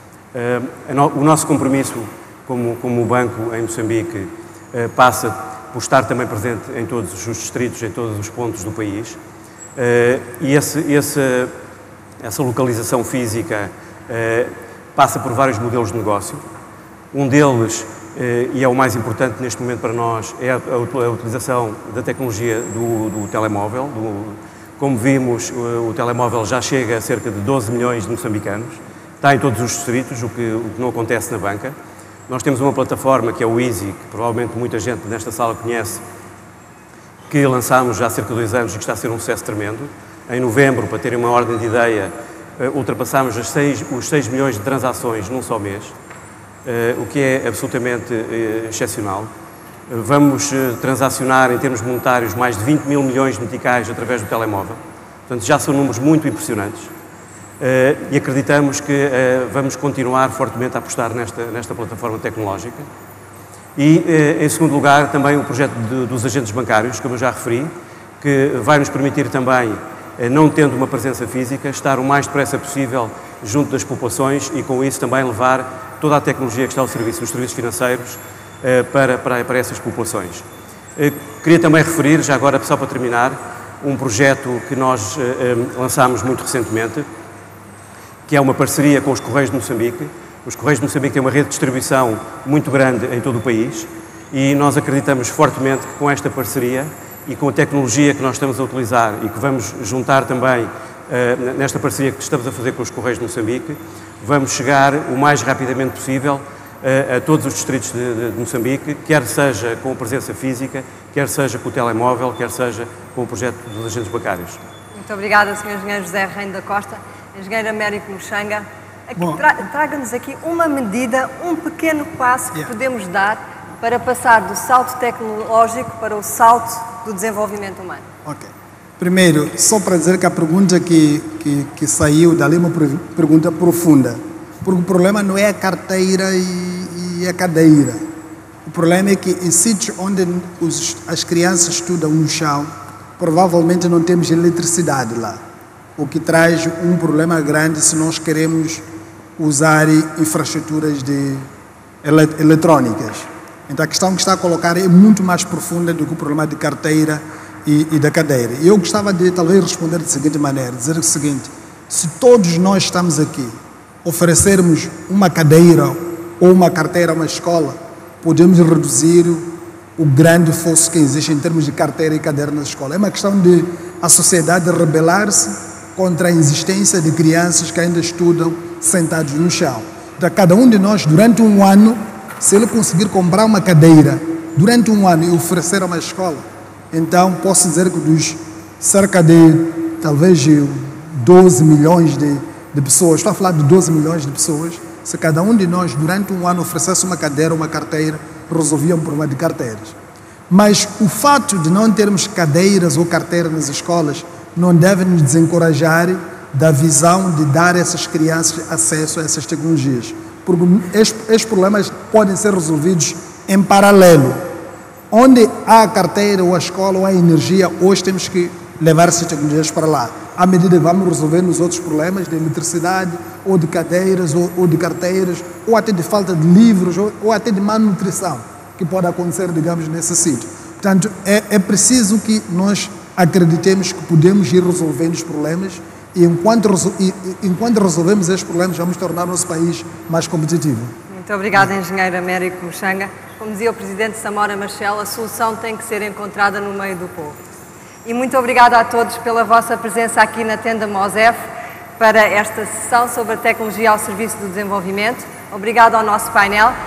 O nosso compromisso como, como banco em Moçambique passa por estar também presente em todos os distritos, em todos os pontos do país. E esse, esse, essa localização física passa por vários modelos de negócio. Um deles, e é o mais importante neste momento para nós, é a, a utilização da tecnologia do, do telemóvel. Do, como vimos, o, o telemóvel já chega a cerca de doze milhões de moçambicanos, está em todos os distritos, o que, o que não acontece na banca. Nós temos uma plataforma que é o Easy, que provavelmente muita gente nesta sala conhece, que lançámos já há cerca de dois anos e que está a ser um sucesso tremendo. Em novembro, para terem uma ordem de ideia, ultrapassámos as seis, os seis milhões de transações num só mês, o que é absolutamente excepcional. Vamos transacionar, em termos monetários, mais de vinte mil milhões de meticais através do telemóvel. Portanto, já são números muito impressionantes. Uh, e acreditamos que uh, vamos continuar fortemente a apostar nesta, nesta plataforma tecnológica. E, uh, em segundo lugar, também o projeto de, dos agentes bancários, como eu já referi, que vai nos permitir também, uh, não tendo uma presença física, estar o mais depressa possível junto das populações e, com isso, também levar toda a tecnologia que está ao serviço dos serviços financeiros uh, para, para, para essas populações. Uh, queria também referir, já agora, só para terminar, um projeto que nós uh, um, lançámos muito recentemente, que é uma parceria com os Correios de Moçambique. Os Correios de Moçambique têm uma rede de distribuição muito grande em todo o país e nós acreditamos fortemente que com esta parceria e com a tecnologia que nós estamos a utilizar e que vamos juntar também uh, nesta parceria que estamos a fazer com os Correios de Moçambique, vamos chegar o mais rapidamente possível uh, a, a todos os distritos de, de, de Moçambique, quer seja com presença física, quer seja com o telemóvel, quer seja com o projeto dos agentes bancários. Muito obrigada, senhor Engenheiro José Reino da Costa. Engenheiro Américo Muxanga, tra traga-nos aqui uma medida, um pequeno passo que yeah. podemos dar para passar do salto tecnológico para o salto do desenvolvimento humano. Ok. Primeiro, só para dizer que a pergunta que, que, que saiu dali é uma pergunta profunda, porque o problema não é a carteira e, e a cadeira. O problema é que em sítios onde os, as crianças estudam no chão, provavelmente não temos eletricidade lá, o que traz um problema grande se nós queremos usar infraestruturas de ele, eletrônicas. Então a questão que está a colocar é muito mais profunda do que o problema de carteira e, e da cadeira. E eu gostava de talvez responder da seguinte maneira, dizer o seguinte: se todos nós estamos aqui oferecermos uma cadeira ou uma carteira a uma escola, podemos reduzir o grande fosso que existe em termos de carteira e cadeira nas escolas. É uma questão de a sociedade rebelar-se contra a existência de crianças que ainda estudam sentados no chão. Então, cada um de nós, durante um ano, se ele conseguir comprar uma cadeira durante um ano e oferecer a uma escola, então posso dizer que dos cerca de, talvez, doze milhões de, de pessoas, estou a falar de doze milhões de pessoas, se cada um de nós, durante um ano, oferecesse uma cadeira ou uma carteira, resolvia um problema de carteiras. Mas o fato de não termos cadeiras ou carteiras nas escolas não deve nos desencorajar da visão de dar a essas crianças acesso a essas tecnologias. Porque estes problemas podem ser resolvidos em paralelo. Onde há a carteira ou a escola ou a energia, hoje temos que levar essas tecnologias para lá. À medida que vamos resolver os outros problemas de eletricidade, ou de cadeiras, ou, ou de carteiras, ou até de falta de livros, ou, ou até de malnutrição, que pode acontecer, digamos, nesse sítio. Portanto, é, é preciso que nós acreditemos que podemos ir resolvendo os problemas e enquanto, e, enquanto resolvemos estes problemas, vamos tornar o nosso país mais competitivo. Muito obrigada, engenheiro Américo Muxanga. Como dizia o presidente Samora Machel, a solução tem que ser encontrada no meio do povo. E muito obrigada a todos pela vossa presença aqui na tenda MOSEF para esta sessão sobre a tecnologia ao serviço do desenvolvimento. Obrigado ao nosso painel.